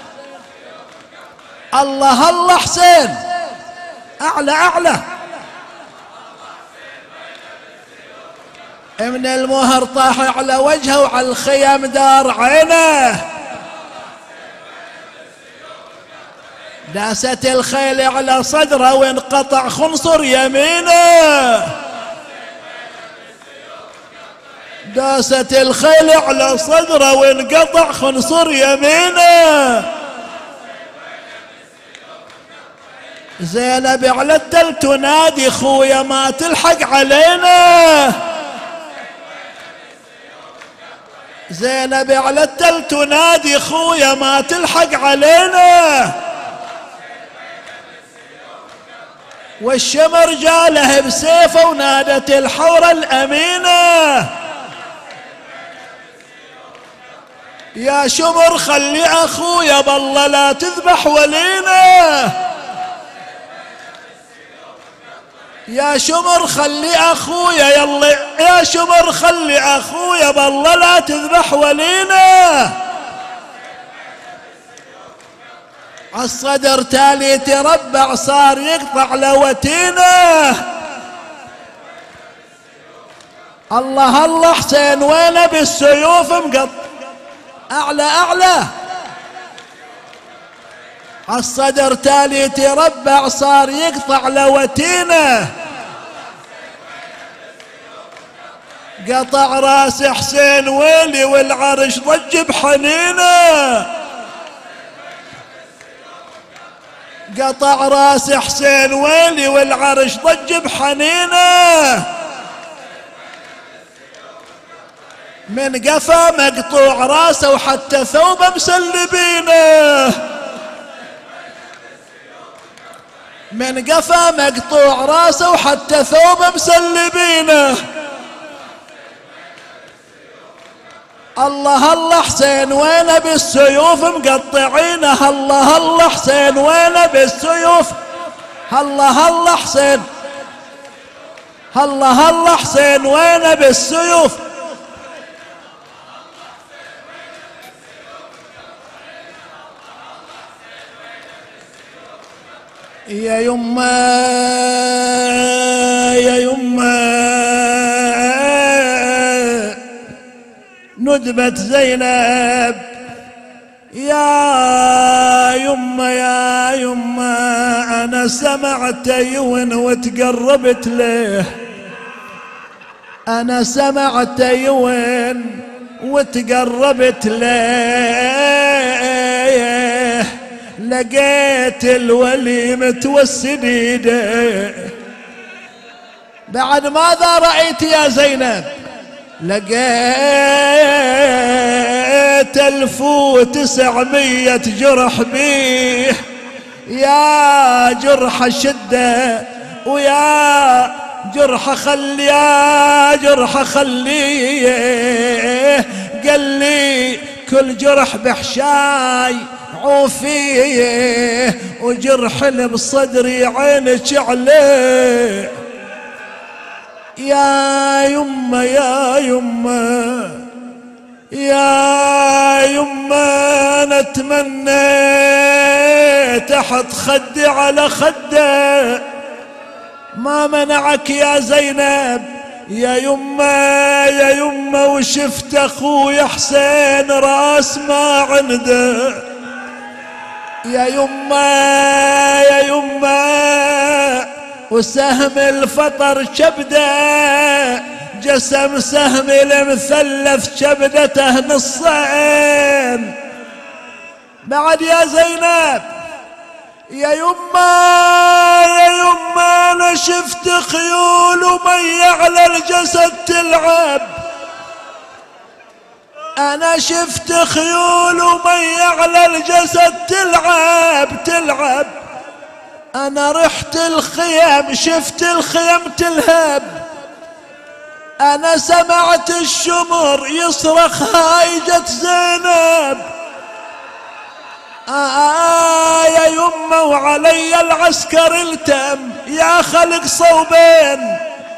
الله الله حسين اعلى اعلى. من المهر طاح على وجهه وعلى الخيام دار عينه. داست الخيل على صدره وانقطع خنصر يمينه. داست الخيل على صدره وانقطع خنصر يمينه. زينب على التل تنادي خويا ما تلحق علينا. زينب على التل تنادي خويا ما تلحق علينا. والشمر جاله بسيفه ونادت الحورة الأمينة. يا شمر خلي أخويا بالله لا تذبح ولينا. يا شمر خلي أخويا يلا يا شمر خلي أخويا بالله لا تذبح ولينا. عالصدر تالي تربع صار يقطع لوتينه. الله الله حسين وينه بالسيوف مقطع اعلى اعلى. عالصدر تالي تربع صار يقطع لوتينه. قطع راس حسين ويلي والعرش ضج بحنينه. قطع راس حسين ويلي والعرش ضج بحنينه. من قفا مقطوع راسه وحتى ثوبه مسلبينه. من قفا مقطوع راسه وحتى ثوبه مسلبينه. الله الله حسين وينه بالسيوف مقطعينه. الله الله حسين وينه بالسيوف. الله الله حسين الله الله حسين وينه بالسيوف. يا يما يا يما ندبت زينب. يا يما يا يما انا سمعت يون وتقربت له. انا سمعت يون وتقربت له. لقيت الولي متوسد ايده. بعد ماذا رأيت يا زينب؟ لقيت الف وتسعمية جرح بيه. يا جرح شدة ويا جرح خلي يا جرح خليه. قال لي كل جرح بحشاي عوفيه وجرح اللي بصدري عينك عليه. يا يما يا يما يا يما انا اتمنيت احط خدي على خده. ما منعك يا زينب يا يما يا يما وشفت اخوي حسين راس ما عنده. يا يما يا يما وسهم الفطر كبده. جسم سهم المثلث كبدته نصين. بعد يا زينب يا يما يا يما انا شفت خيول ومي على الجسد تلعب. أنا شفت خيول ومي على الجسد تلعب تلعب، أنا رحت الخيم شفت الخيم تلهب، أنا سمعت الشمر يصرخ هايجة زينب. آه يا يمه وعلي العسكر التم يا خلق صوبين،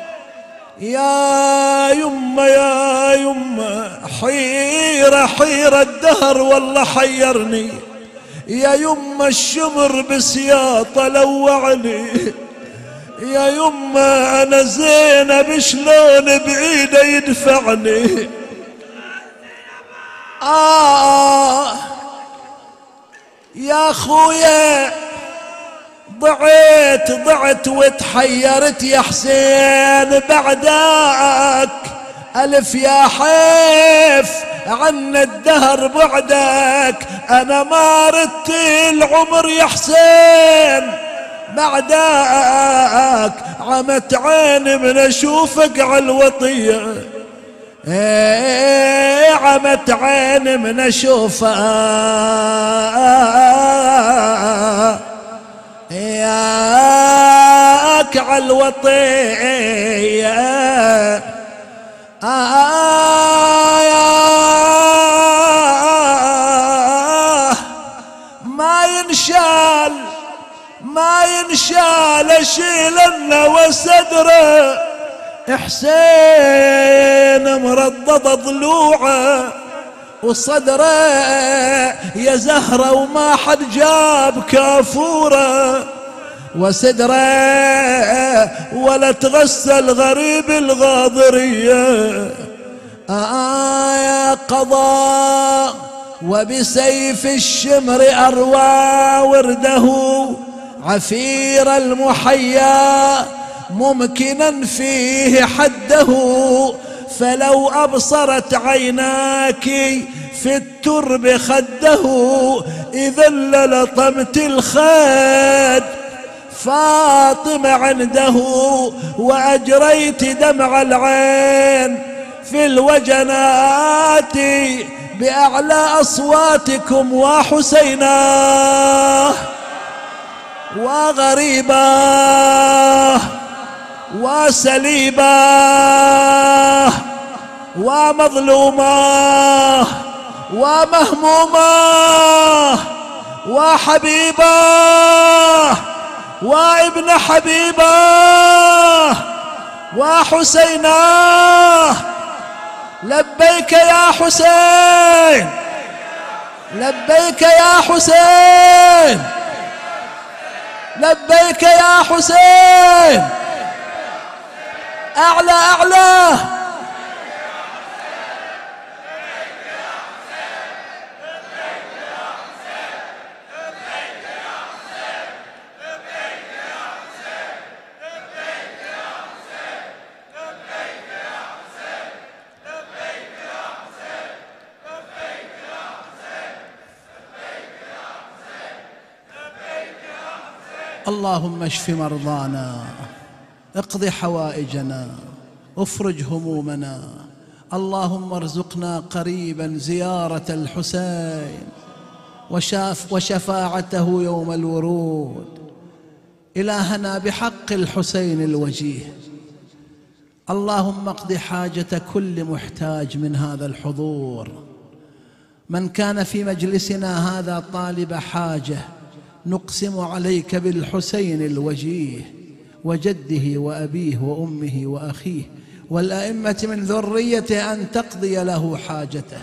يا يمه يا يمه حيرة حيرة الدهر والله حيرني، يا يمه الشمر بسياطة لوعني، يا يمه أنا زينب شلون بعيدة يدفعني. آه يا خويا ضعت ضعت وتحيرت يا حسين بعدك، ألف يا حيف عن الدهر بعدك، أنا ما ردت العمر يا حسين بعدك، عمت عيني من أشوفك عالوطية، ايه عمت عيني من أشوفك ياك عالوطية. آه ما ينشال ما ينشال اشيلنا وصدره، حسين مرضض ضلوعه وصدره يا زهرة وما حد جاب كافوره، وصدره ولا تغسل غريب الغاضرية. آه يا قضاء وبسيف الشمر أروى ورده، عفير المحيا ممكنا فيه حده، فلو أبصرت عيناك في الترب خده، إذا للطمت الخد فاطمة عنده، وأجريت دمع العين في الوجنات بأعلى أصواتكم وحسينا وغريبا وسليبا ومظلوما ومهموما وحبيبا وابن حبيبا وحسينا. لبيك يا حسين لبيك يا حسين لبيك يا حسين. أعلى أعلى اللهم اشف مرضانا، اقض حوائجنا، افرج همومنا، اللهم ارزقنا قريبا زيارة الحسين وشاف وشفاعته يوم الورود. إلهنا بحق الحسين الوجيه، اللهم اقض حاجة كل محتاج من هذا الحضور، من كان في مجلسنا هذا طالب حاجة نقسم عليك بالحسين الوجيه وجده وأبيه وأمه وأخيه والأئمة من ذريته أن تقضي له حاجته.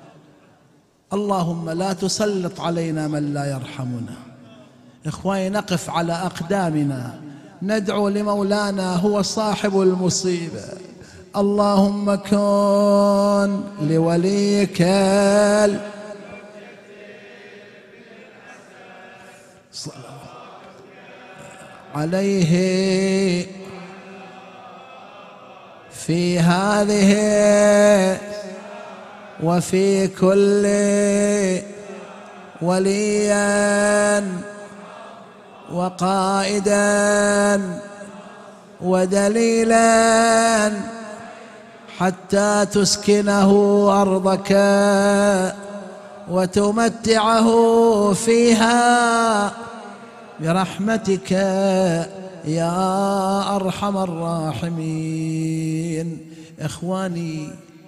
اللهم لا تسلط علينا من لا يرحمنا. إخواني نقف على أقدامنا ندعو لمولانا هو صاحب المصيبة. اللهم كن لوليك عليه في هذه وفي كل وليا وقائدا ودليلا حتى تسكنه أرضك وتمتعه فيها برحمتك يا أرحم الراحمين. إخواني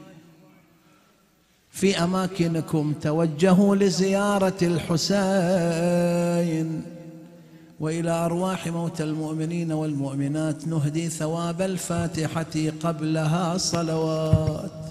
في أماكنكم توجهوا لزيارة الحسين، وإلى أرواح موتى المؤمنين والمؤمنات نهدي ثواب الفاتحة قبلها صلوات.